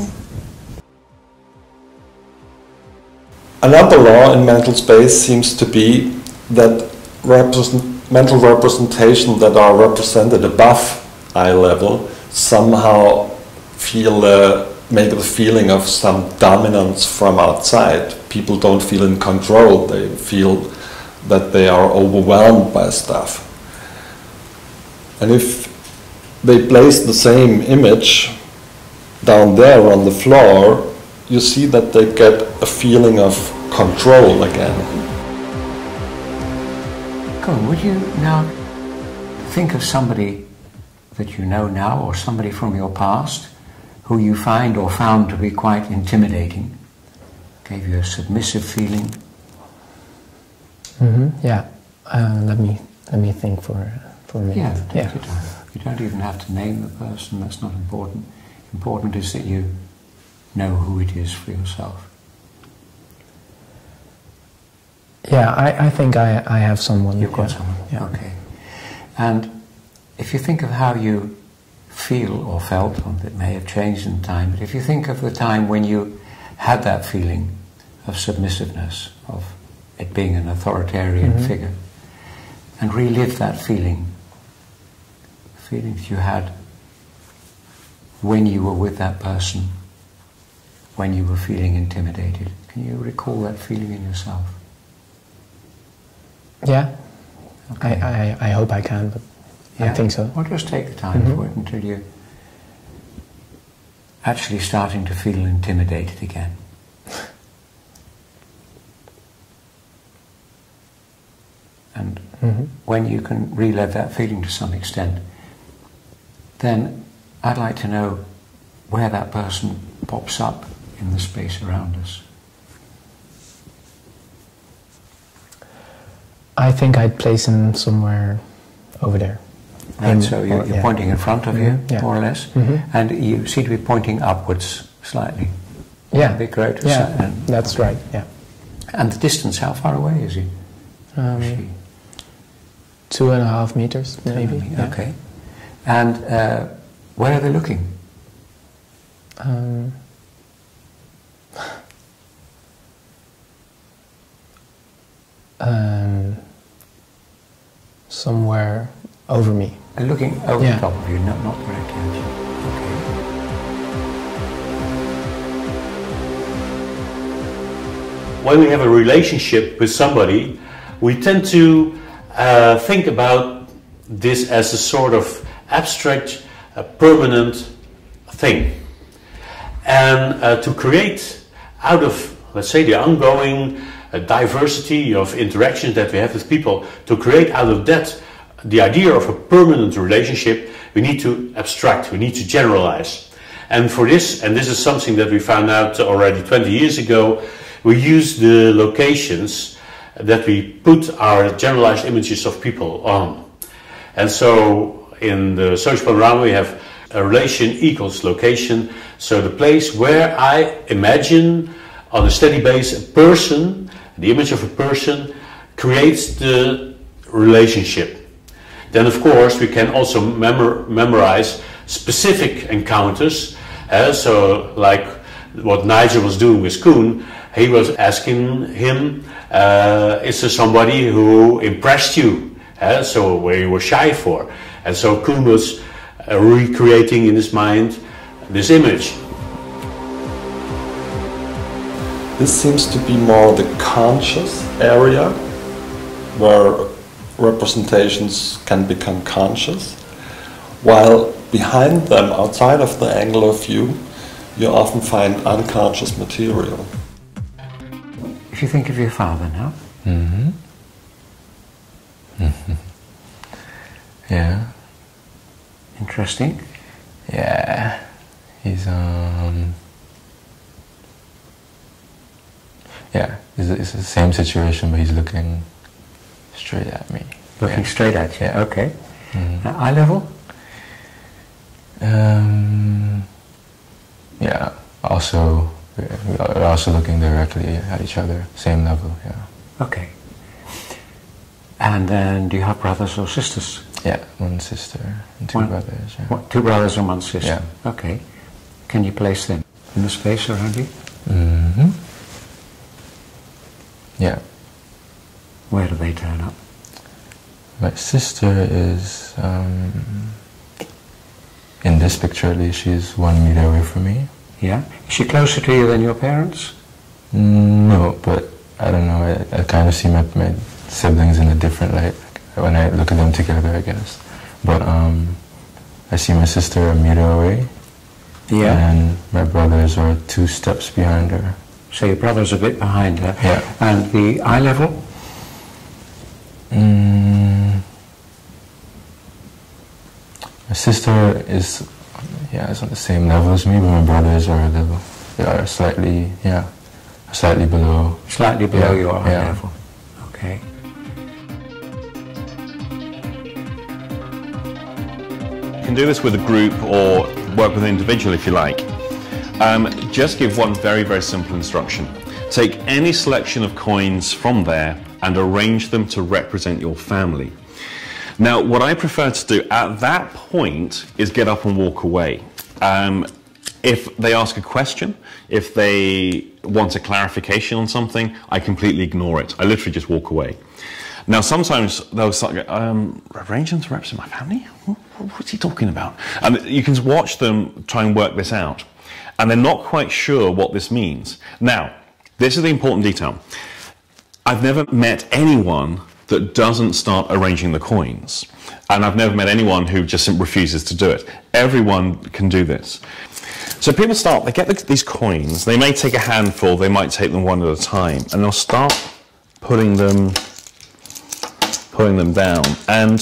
Another law in mental space seems to be that represent, mental representation that are represented above eye level somehow feel uh, make the feeling of some dominance from outside. People don't feel in control, they feel that they are overwhelmed by stuff. And if they place the same image down there on the floor, you see that they get a feeling of control again. Colin, would you now think of somebody that you know now or somebody from your past who you find or found to be quite intimidating, gave you a submissive feeling? Mm-hmm, yeah. Uh, let me let me think for for a minute. Yeah, take yeah. your time. You don't even have to name the person. That's not important. Important is that you know who it is for yourself. Yeah, I, I think I I have someone. You've got yeah. someone. Yeah. Okay. And if you think of how you feel or felt, or it may have changed in time, but if you think of the time when you had that feeling of submissiveness, of it being an authoritarian mm-hmm. figure, and relive that feeling, the feeling that you had when you were with that person, when you were feeling intimidated. Can you recall that feeling in yourself? Yeah, Okay. I, I, I hope I can, but Yeah. I think so. Well, just take the time Mhm. for it until you're actually starting to feel intimidated again. And Mhm. when you can relive that feeling to some extent, then I'd like to know where that person pops up in the space around us. I think I'd place him somewhere over there. Right, Him so you're, or- you're yeah. pointing in front of you, Mhm, yeah. more or less, Mhm. and you seem to be pointing upwards slightly. Yeah, A bit greater. yeah, so- and, that's right. Yeah, and the distance, how far away is he? um, She? two and a half meters, maybe. yeah. Okay. And uh, where are they looking? Um, um, somewhere over me. They're looking over Yeah. the top of you, not, not directly at you. Okay. When we have a relationship with somebody, we tend to uh, think about this as a sort of abstract, uh, permanent thing. And uh, to create out of, let's say, the ongoing uh, diversity of interactions that we have with people, to create out of that the idea of a permanent relationship, we need to abstract, we need to generalize. And for this, and this is something that we found out already twenty years ago, we use the locations that we put our generalized images of people on. And so in the social panorama we have a relation equals location, so the place where I imagine on a steady base a person, the image of a person, creates the relationship. Then of course we can also memor memorize specific encounters. Uh, so like what Nigel was doing with Koen, he was asking him, uh, is there somebody who impressed you? Uh, so where you were shy for. And so Koen was uh, recreating in his mind this image. This seems to be more the conscious area where representations can become conscious, while behind them, outside of the angle of view, you often find unconscious material. If you think of your father now. Mm-hmm. Mm-hmm. Yeah. Interesting. Yeah. He's um. Yeah, it's, it's the same situation, but he's looking straight at me. Looking yeah. straight at you. Yeah. Okay. Mm-hmm. Uh, eye level. Um. Yeah. Also, we're also looking directly at each other. Same level. Yeah. Okay. And then, do you have brothers or sisters? Yeah, one sister and two one, brothers. Yeah. What, two brothers and one sister. Yeah. Okay. Can you place them in the space around you? Mm-hmm. Yeah. Where do they turn up? My sister is, um, in this picture at least, she's one meter away from me. Yeah? Is she closer to you than your parents? No, but I don't know, I, I kind of see my, my siblings in a different light when I look at them together, I guess. But um, I see my sister a meter away. Yeah. And my brothers are two steps behind her. So your brother's a bit behind her. Yeah. And the eye level? Mm, my sister is, yeah, is on the same level as me, but my brothers are a little, they are slightly, yeah, slightly below. Slightly below yeah, your eye yeah. level. Okay. You can do this with a group or work with an individual if you like. Um, just give one very, very simple instruction. Take any selection of coins from there and arrange them to represent your family. Now, what I prefer to do at that point is get up and walk away. Um, if they ask a question, if they want a clarification on something, I completely ignore it. I literally just walk away. Now, sometimes they'll start going, um, arrange them to represent my family? What's he talking about? And you can watch them try and work this out. And they're not quite sure what this means. Now, this is the important detail. I've never met anyone that doesn't start arranging the coins. And I've never met anyone who just refuses to do it. Everyone can do this. So people start, they get the, these coins, they may take a handful, they might take them one at a time, and they'll start putting them, putting them down. And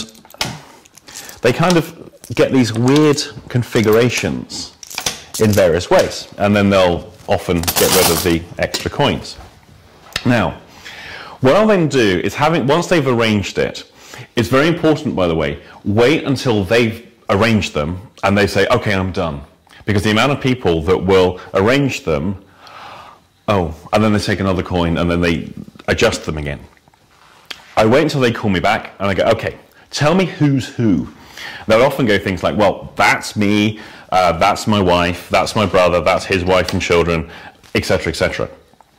they kind of get these weird configurations in various ways, and then they'll often get rid of the extra coins. Now, what I'll then do is, having once they've arranged it, it's very important, by the way, wait until they've arranged them and they say, okay, I'm done. Because the amount of people that will arrange them, oh, and then they take another coin and then they adjust them again. I wait until they call me back and I go, okay, tell me who's who. They'll often go things like, well, that's me, uh, that's my wife, that's my brother, that's his wife and children, et cetera, et cetera.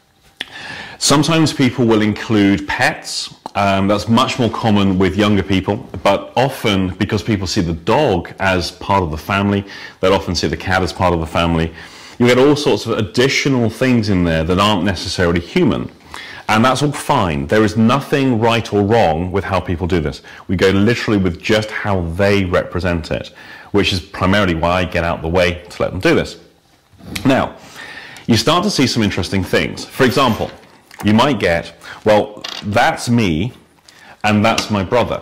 Sometimes people will include pets. Um, that's much more common with younger people, but often because people see the dog as part of the family, they'll often see the cat as part of the family. You get all sorts of additional things in there that aren't necessarily human. And that's all fine. There is nothing right or wrong with how people do this. We go literally with just how they represent it, which is primarily why I get out of the way to let them do this. Now, you start to see some interesting things. For example, you might get, well, that's me and that's my brother.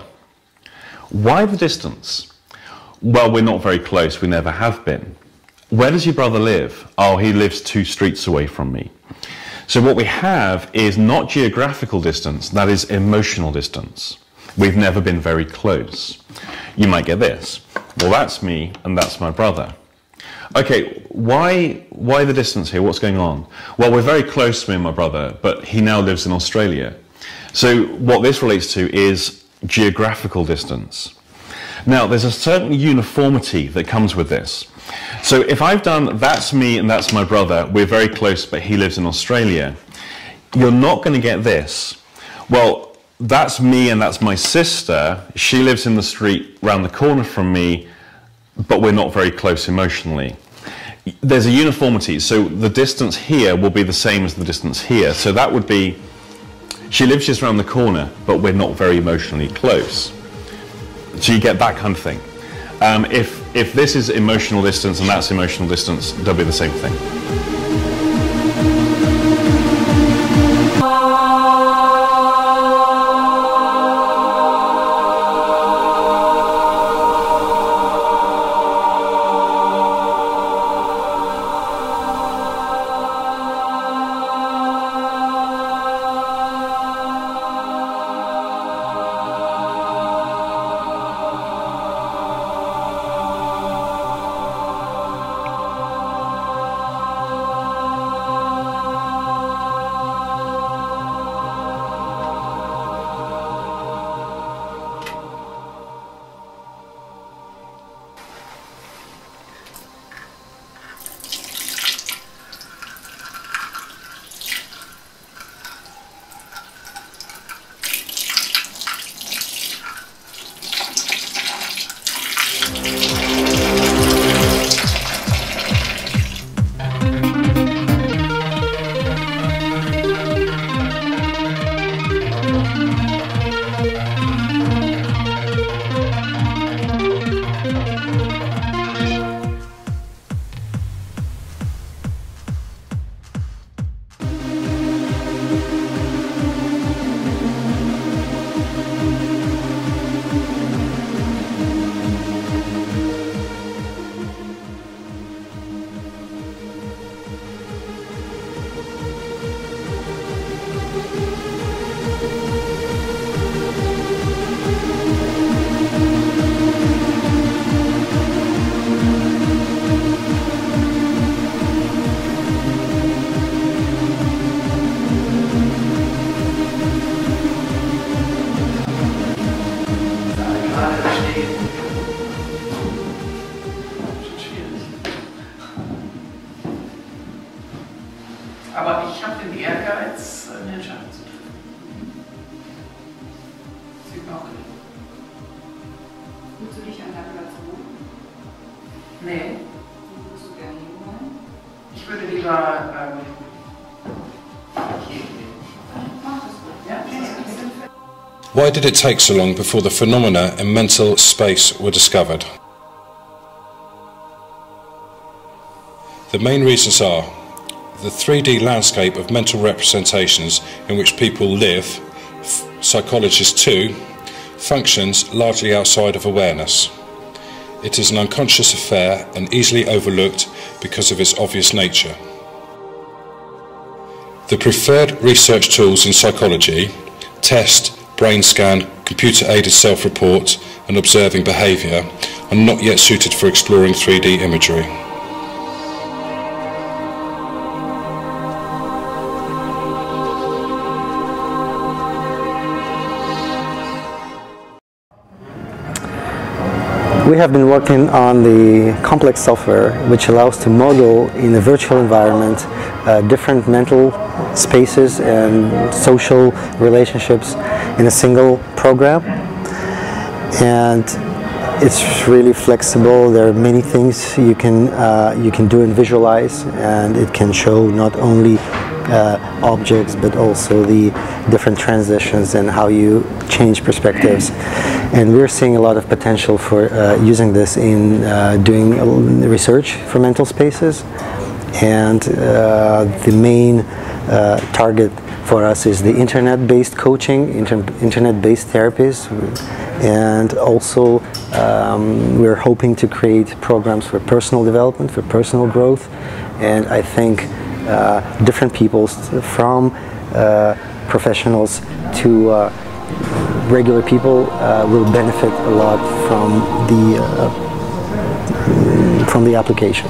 Why the distance? Well, we're not very close. We never have been. Where does your brother live? Oh, he lives two streets away from me. So what we have is not geographical distance, that is emotional distance. We've never been very close. You might get this. Well, that's me and that's my brother. Okay, why, why the distance here? What's going on? Well, we're very close, me and my brother, but he now lives in Australia. So what this relates to is geographical distance. Now, there's a certain uniformity that comes with this. So if I've done that's me and that's my brother, we're very close, but he lives in Australia, you're not going to get this. Well, that's me and that's my sister, she lives in the street round the corner from me, but we're not very close emotionally. There's a uniformity, so the distance here will be the same as the distance here. So that would be, she lives just around the corner, but we're not very emotionally close. So you get that kind of thing. Um, if, if this is emotional distance and that's emotional distance, they'll be the same thing. Aber ich habe den Ehrgeiz, eine Entscheidung zu treffen. Sieht mir auch nicht. Fühlst du dich an deinem Platz wohl? Nee. Wo würdest du gerne hinwollen? Ich würde lieber ähm, hier gehen. Mach das gut. Ja, okay. Why did it take so long before the phenomena in mental space were discovered? The main reasons are the three D landscape of mental representations in which people live, psychologists too, functions largely outside of awareness. It is an unconscious affair and easily overlooked because of its obvious nature. The preferred research tools in psychology, test, brain scan, computer-aided self-report and observing behaviour, are not yet suited for exploring three D imagery. We have been working on the complex software which allows to model in a virtual environment uh, different mental spaces and social relationships in a single program. And it's really flexible. There are many things you can, uh, you can do and visualize, and it can show not only uh, objects but also the different transitions and how you change perspectives. And we're seeing a lot of potential for uh, using this in uh, doing research for mental spaces. And uh, the main uh, target for us is the internet-based coaching, inter internet-based therapies. And also um, we're hoping to create programs for personal development, for personal growth. And I think uh, different people from uh, professionals to uh, regular people uh, will benefit a lot from the uh, from the application.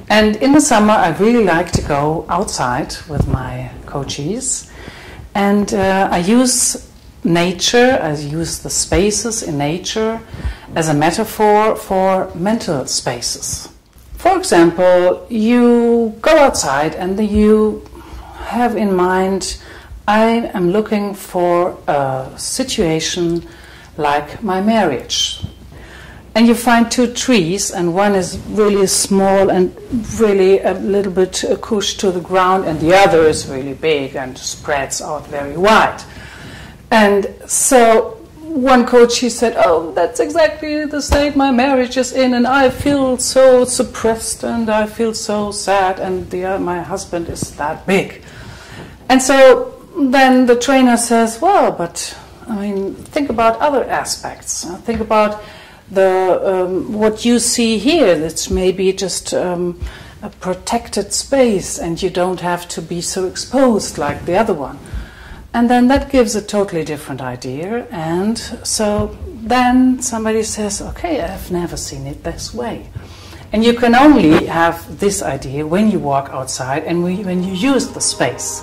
And in the summer, I really like to go outside with my coachees. And uh, I use nature, I use the spaces in nature as a metaphor for mental spaces. For example, you go outside and you have in mind, I am looking for a situation like my marriage. And you find two trees, and one is really small and really a little bit pushed to the ground, and the other is really big and spreads out very wide. And so one coach, he said, oh, that's exactly the state my marriage is in, and I feel so suppressed, and I feel so sad, and the, uh, my husband is that big. And so then the trainer says, well, but, I mean, think about other aspects. Think about the um, what you see here. That's maybe just um, a protected space, and you don't have to be so exposed like the other one. And then that gives a totally different idea. And so then somebody says, okay, I've never seen it this way. And you can only have this idea when you walk outside and when you use the space.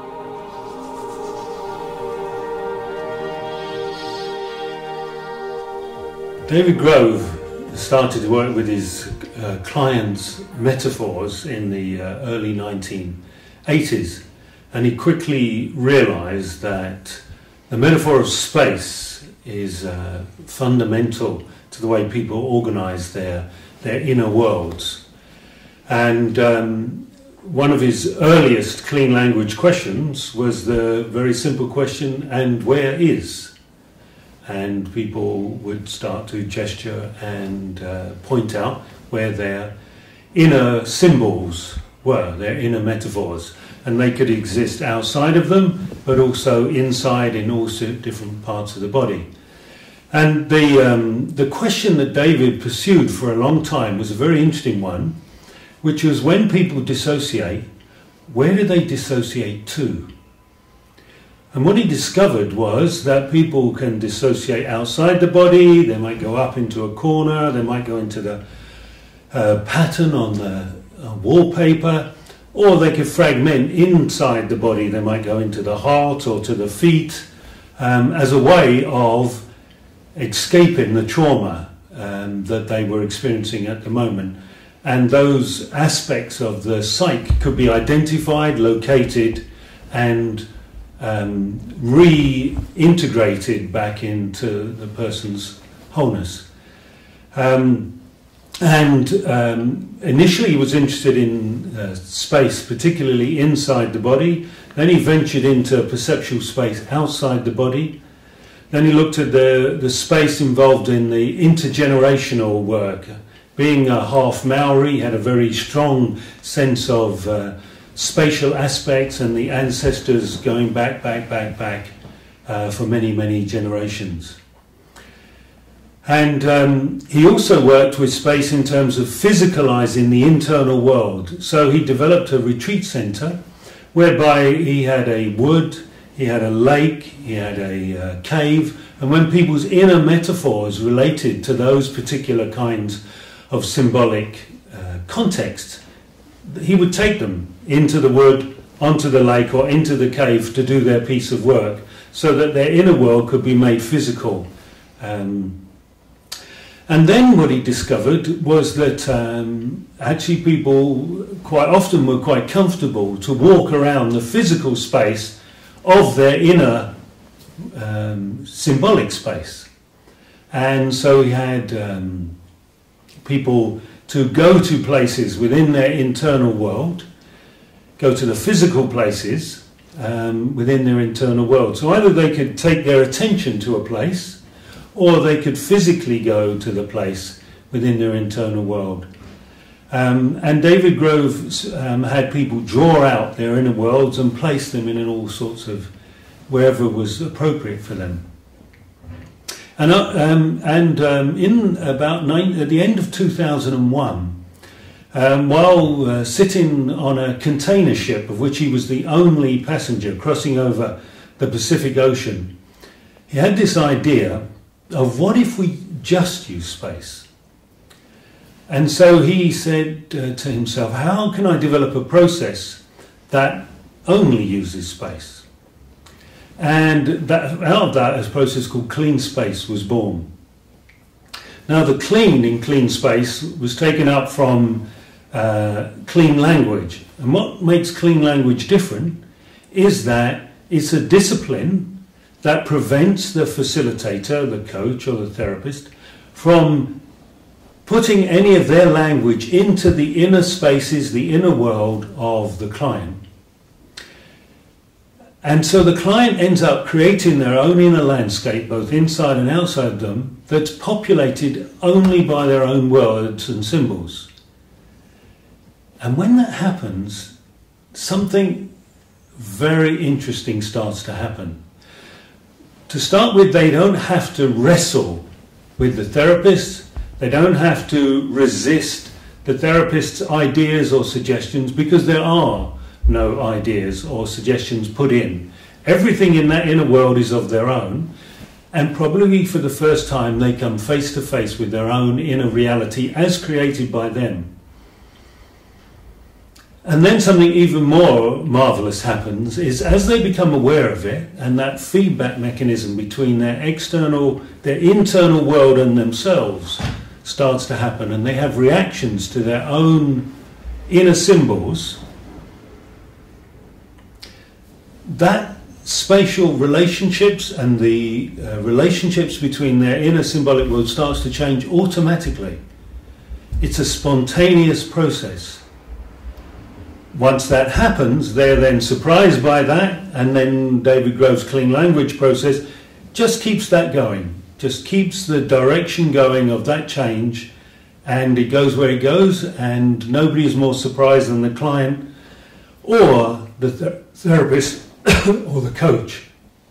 David Grove started to work with his uh, clients' metaphors in the uh, early nineteen eighties, and he quickly realized that the metaphor of space is uh, fundamental to the way people organize their, their inner worlds. And um, one of his earliest clean language questions was the very simple question, and where is? And people would start to gesture and uh, point out where their inner symbols were, their inner metaphors. And they could exist outside of them, but also inside in all different parts of the body. And the, um, the question that David pursued for a long time was a very interesting one, which was when people dissociate, where do they dissociate to? And what he discovered was that people can dissociate outside the body, they might go up into a corner, they might go into the uh, pattern on the uh, wallpaper, or they could fragment inside the body, they might go into the heart or to the feet, um, as a way of escaping the trauma um, that they were experiencing at the moment. And those aspects of the psyche could be identified, located, and Um, reintegrated back into the person's wholeness. Um, and um, initially he was interested in uh, space, particularly inside the body. Then he ventured into perceptual space outside the body. Then he looked at the, the space involved in the intergenerational work. Being a half Maori, he had a very strong sense of uh, spatial aspects and the ancestors going back, back, back, back uh, for many, many generations. And um, he also worked with space in terms of physicalizing the internal world. So he developed a retreat center whereby he had a wood, he had a lake, he had a uh, cave, and when people's inner metaphors related to those particular kinds of symbolic uh, contexts, he would take them into the wood, onto the lake, or into the cave to do their piece of work, so that their inner world could be made physical. Um, and then what he discovered was that um, actually people quite often were quite comfortable to walk around the physical space of their inner um, symbolic space. And so he had um, people to go to places within their internal world, go to the physical places um, within their internal world. So either they could take their attention to a place, or they could physically go to the place within their internal world. Um, and David Grove um, had people draw out their inner worlds and place them in all sorts of, wherever was appropriate for them. And, uh, um, and um, in about nine, at the end of two thousand one, um, while uh, sitting on a container ship, of which he was the only passenger crossing over the Pacific Ocean, he had this idea of what if we just use space? And so he said uh, to himself, how can I develop a process that only uses space? And that, out of that, a process called clean space was born. Now the clean in clean space was taken up from uh, clean language. And what makes clean language different is that it's a discipline that prevents the facilitator, the coach or the therapist, from putting any of their language into the inner spaces, the inner world of the client. And so the client ends up creating their own inner landscape, both inside and outside them, that's populated only by their own words and symbols. And when that happens, something very interesting starts to happen. To start with, they don't have to wrestle with the therapist. They don't have to resist the therapist's ideas or suggestions, because there are no ideas or suggestions put in. Everything in that inner world is of their own, and probably for the first time they come face to face with their own inner reality as created by them. And then something even more marvellous happens is, as they become aware of it, and that feedback mechanism between their external, their internal world and themselves starts to happen, and they have reactions to their own inner symbols, that spatial relationships and the uh, relationships between their inner symbolic world starts to change automatically. It's a spontaneous process. Once that happens, they're then surprised by that, and then David Grove's clean language process just keeps that going, just keeps the direction going of that change, and it goes where it goes, and nobody is more surprised than the client or the th- therapist or the coach.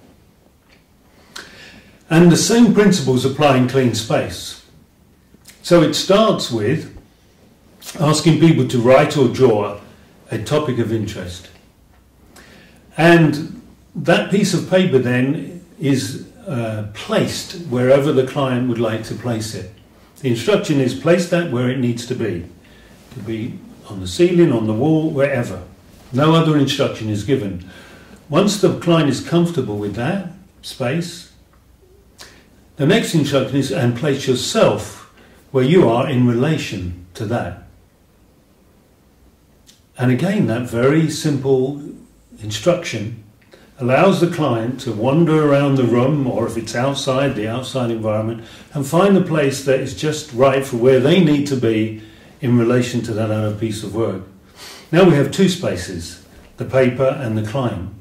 And the same principles apply in clean space. So it starts with asking people to write or draw a topic of interest. And that piece of paper then is uh, placed wherever the client would like to place it. The instruction is place that where it needs to be. It could be on the ceiling, on the wall, wherever. No other instruction is given. Once the client is comfortable with that space, the next instruction is, and place yourself where you are in relation to that. And again, that very simple instruction allows the client to wander around the room, or if it's outside, the outside environment, and find the place that is just right for where they need to be in relation to that other piece of work. Now we have two spaces, the paper and the client.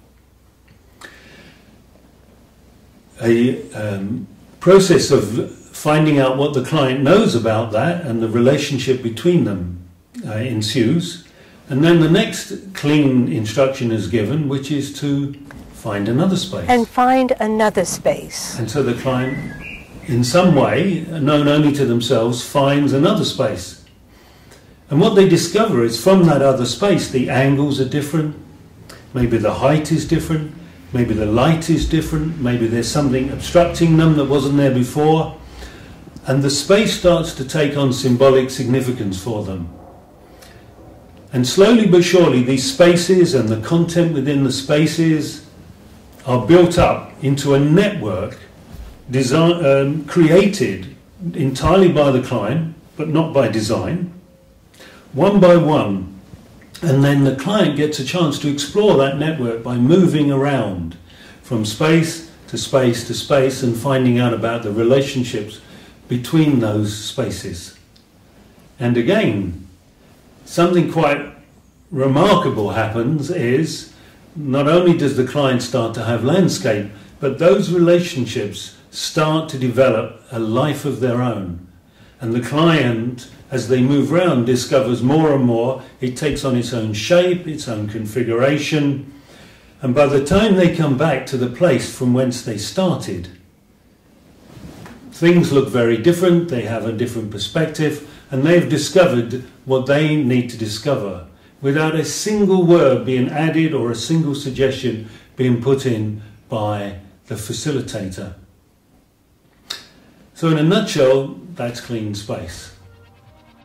A um, process of finding out what the client knows about that and the relationship between them uh, ensues. And then the next clean instruction is given, which is to find another space. And find another space. And so the client, in some way, known only to themselves, finds another space. And what they discover is, from that other space, the angles are different, maybe the height is different, maybe the light is different, maybe there's something obstructing them that wasn't there before. And the space starts to take on symbolic significance for them. And slowly but surely, these spaces and the content within the spaces are built up into a network design, um, created entirely by the client, but not by design, one by one. And then the client gets a chance to explore that network by moving around from space to space to space and finding out about the relationships between those spaces. And again, something quite remarkable happens is, not only does the client start to have landscape, but those relationships start to develop a life of their own. And the client, as they move around, discovers more and more, it takes on its own shape, its own configuration, and by the time they come back to the place from whence they started, things look very different, they have a different perspective, and they've discovered what they need to discover without a single word being added or a single suggestion being put in by the facilitator. So in a nutshell, that's clean space.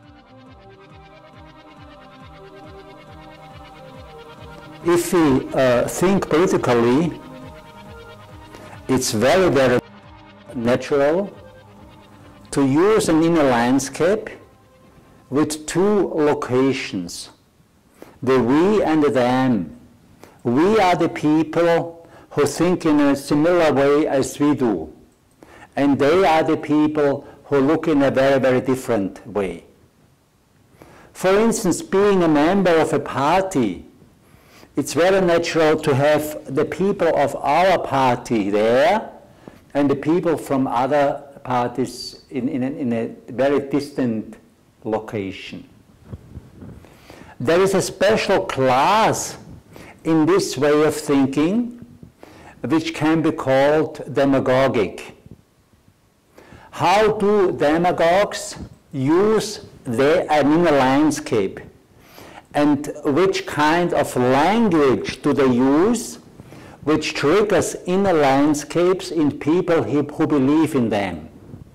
if we uh, think politically, it's very, very natural to use an inner landscape with two locations, the we and the them. We are the people who think in a similar way as we do, and they are the people who look in a very, very different way. For instance, being a member of a party, it's very natural to have the people of our party there and the people from other parties in, in, a, in a very distant location. There is a special class in this way of thinking which can be called demagogic. How do demagogues use their inner landscape? And which kind of language do they use which triggers inner landscapes in people who, who believe in them?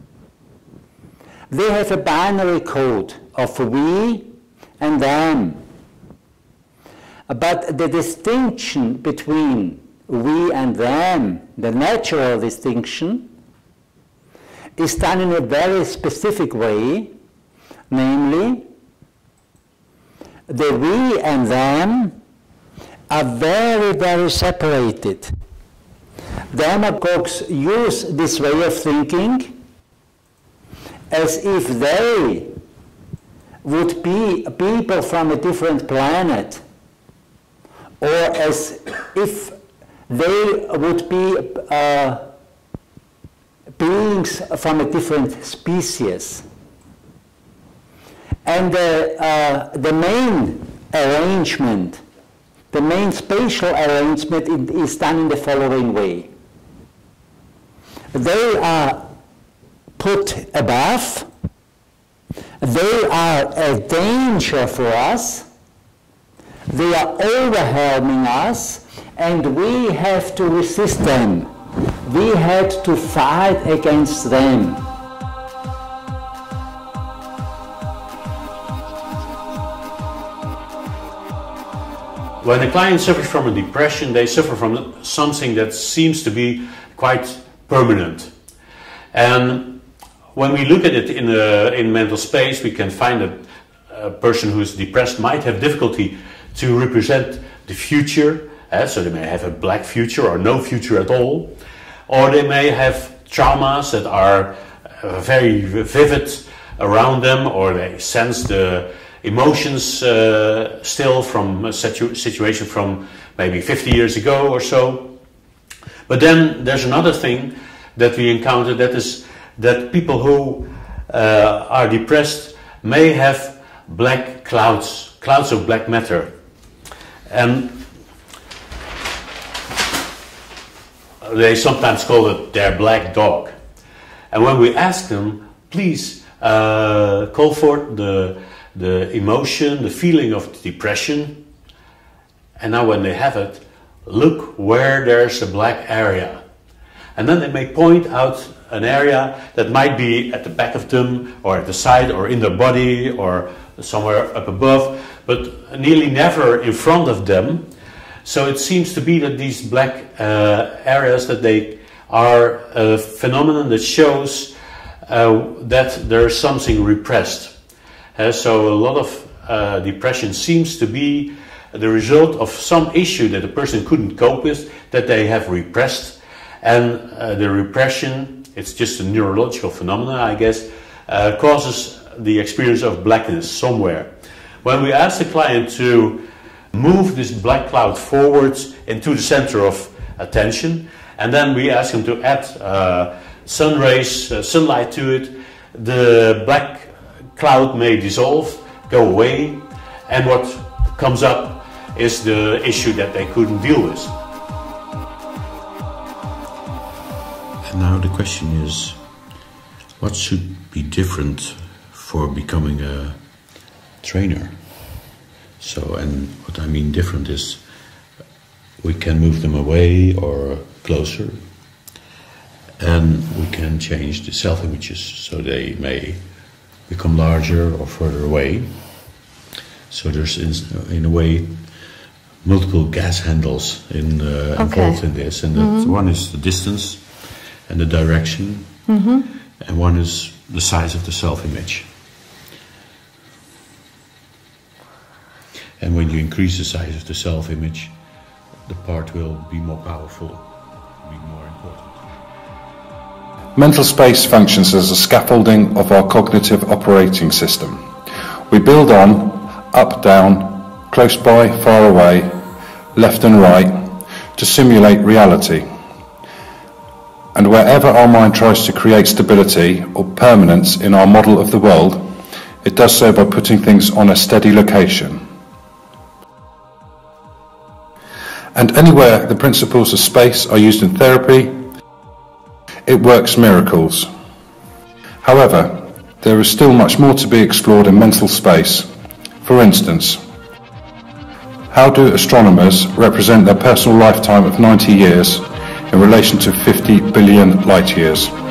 They have a binary code of we and them. But the distinction between we and them, the natural distinction, is done in a very specific way, namely, the we and them are very, very separated. Demagogues use this way of thinking as if they would be people from a different planet, or as if they would be uh, beings from a different species. And uh, uh, the main arrangement, the main spatial arrangement is done in the following way. They are put above, they are a danger for us, they are overwhelming us, and we have to resist them. We had to fight against them. When a client suffers from a depression, they suffer from something that seems to be quite permanent. And when we look at it in, a, in mental space, we can find that a person who is depressed might have difficulty to represent the future. Uh, so they may have a black future or no future at all. Or they may have traumas that are uh, very vivid around them, or they sense the emotions uh, still from a situ situation from maybe fifty years ago or so. But then there's another thing that we encounter, that is that people who uh, are depressed may have black clouds, clouds of black matter. And they sometimes call it their black dog. And when we ask them, please uh, call forth the the emotion, the feeling of depression, and now when they have it, look where there's a black area. And then they may point out an area that might be at the back of them, or at the side, or in their body, or somewhere up above, but nearly never in front of them. So it seems to be that these black uh, areas, that they are a phenomenon that shows uh, that there is something repressed. Uh, so a lot of uh, depression seems to be the result of some issue that a person couldn't cope with, that they have repressed. And uh, the repression, it's just a neurological phenomenon, I guess, uh, causes the experience of blackness somewhere. When we ask the client to move this black cloud forwards into the center of attention, and then we ask him to add uh, sun rays, uh, sunlight to it, the black cloud may dissolve, go away, and what comes up is the issue that they couldn't deal with. And now the question is, what should be different for becoming a trainer? So, and what I mean different is, we can move them away or closer, and we can change the self-images, so they may become larger or further away. So there's, in, in a way, multiple gas handles in, uh, Okay. involved in this, and that Mhm. one is the distance and the direction, Mm-hmm. and one is the size of the self-image. And when you increase the size of the self-image, the part will be more powerful, be more important. Mental space functions as a scaffolding of our cognitive operating system. We build on, up, down, close by, far away, left and right, to simulate reality. And wherever our mind tries to create stability or permanence in our model of the world, it does so by putting things on a steady location. And anywhere the principles of space are used in therapy, it works miracles. However, there is still much more to be explored in mental space. For instance, how do astronomers represent their personal lifetime of ninety years in relation to fifty billion light years?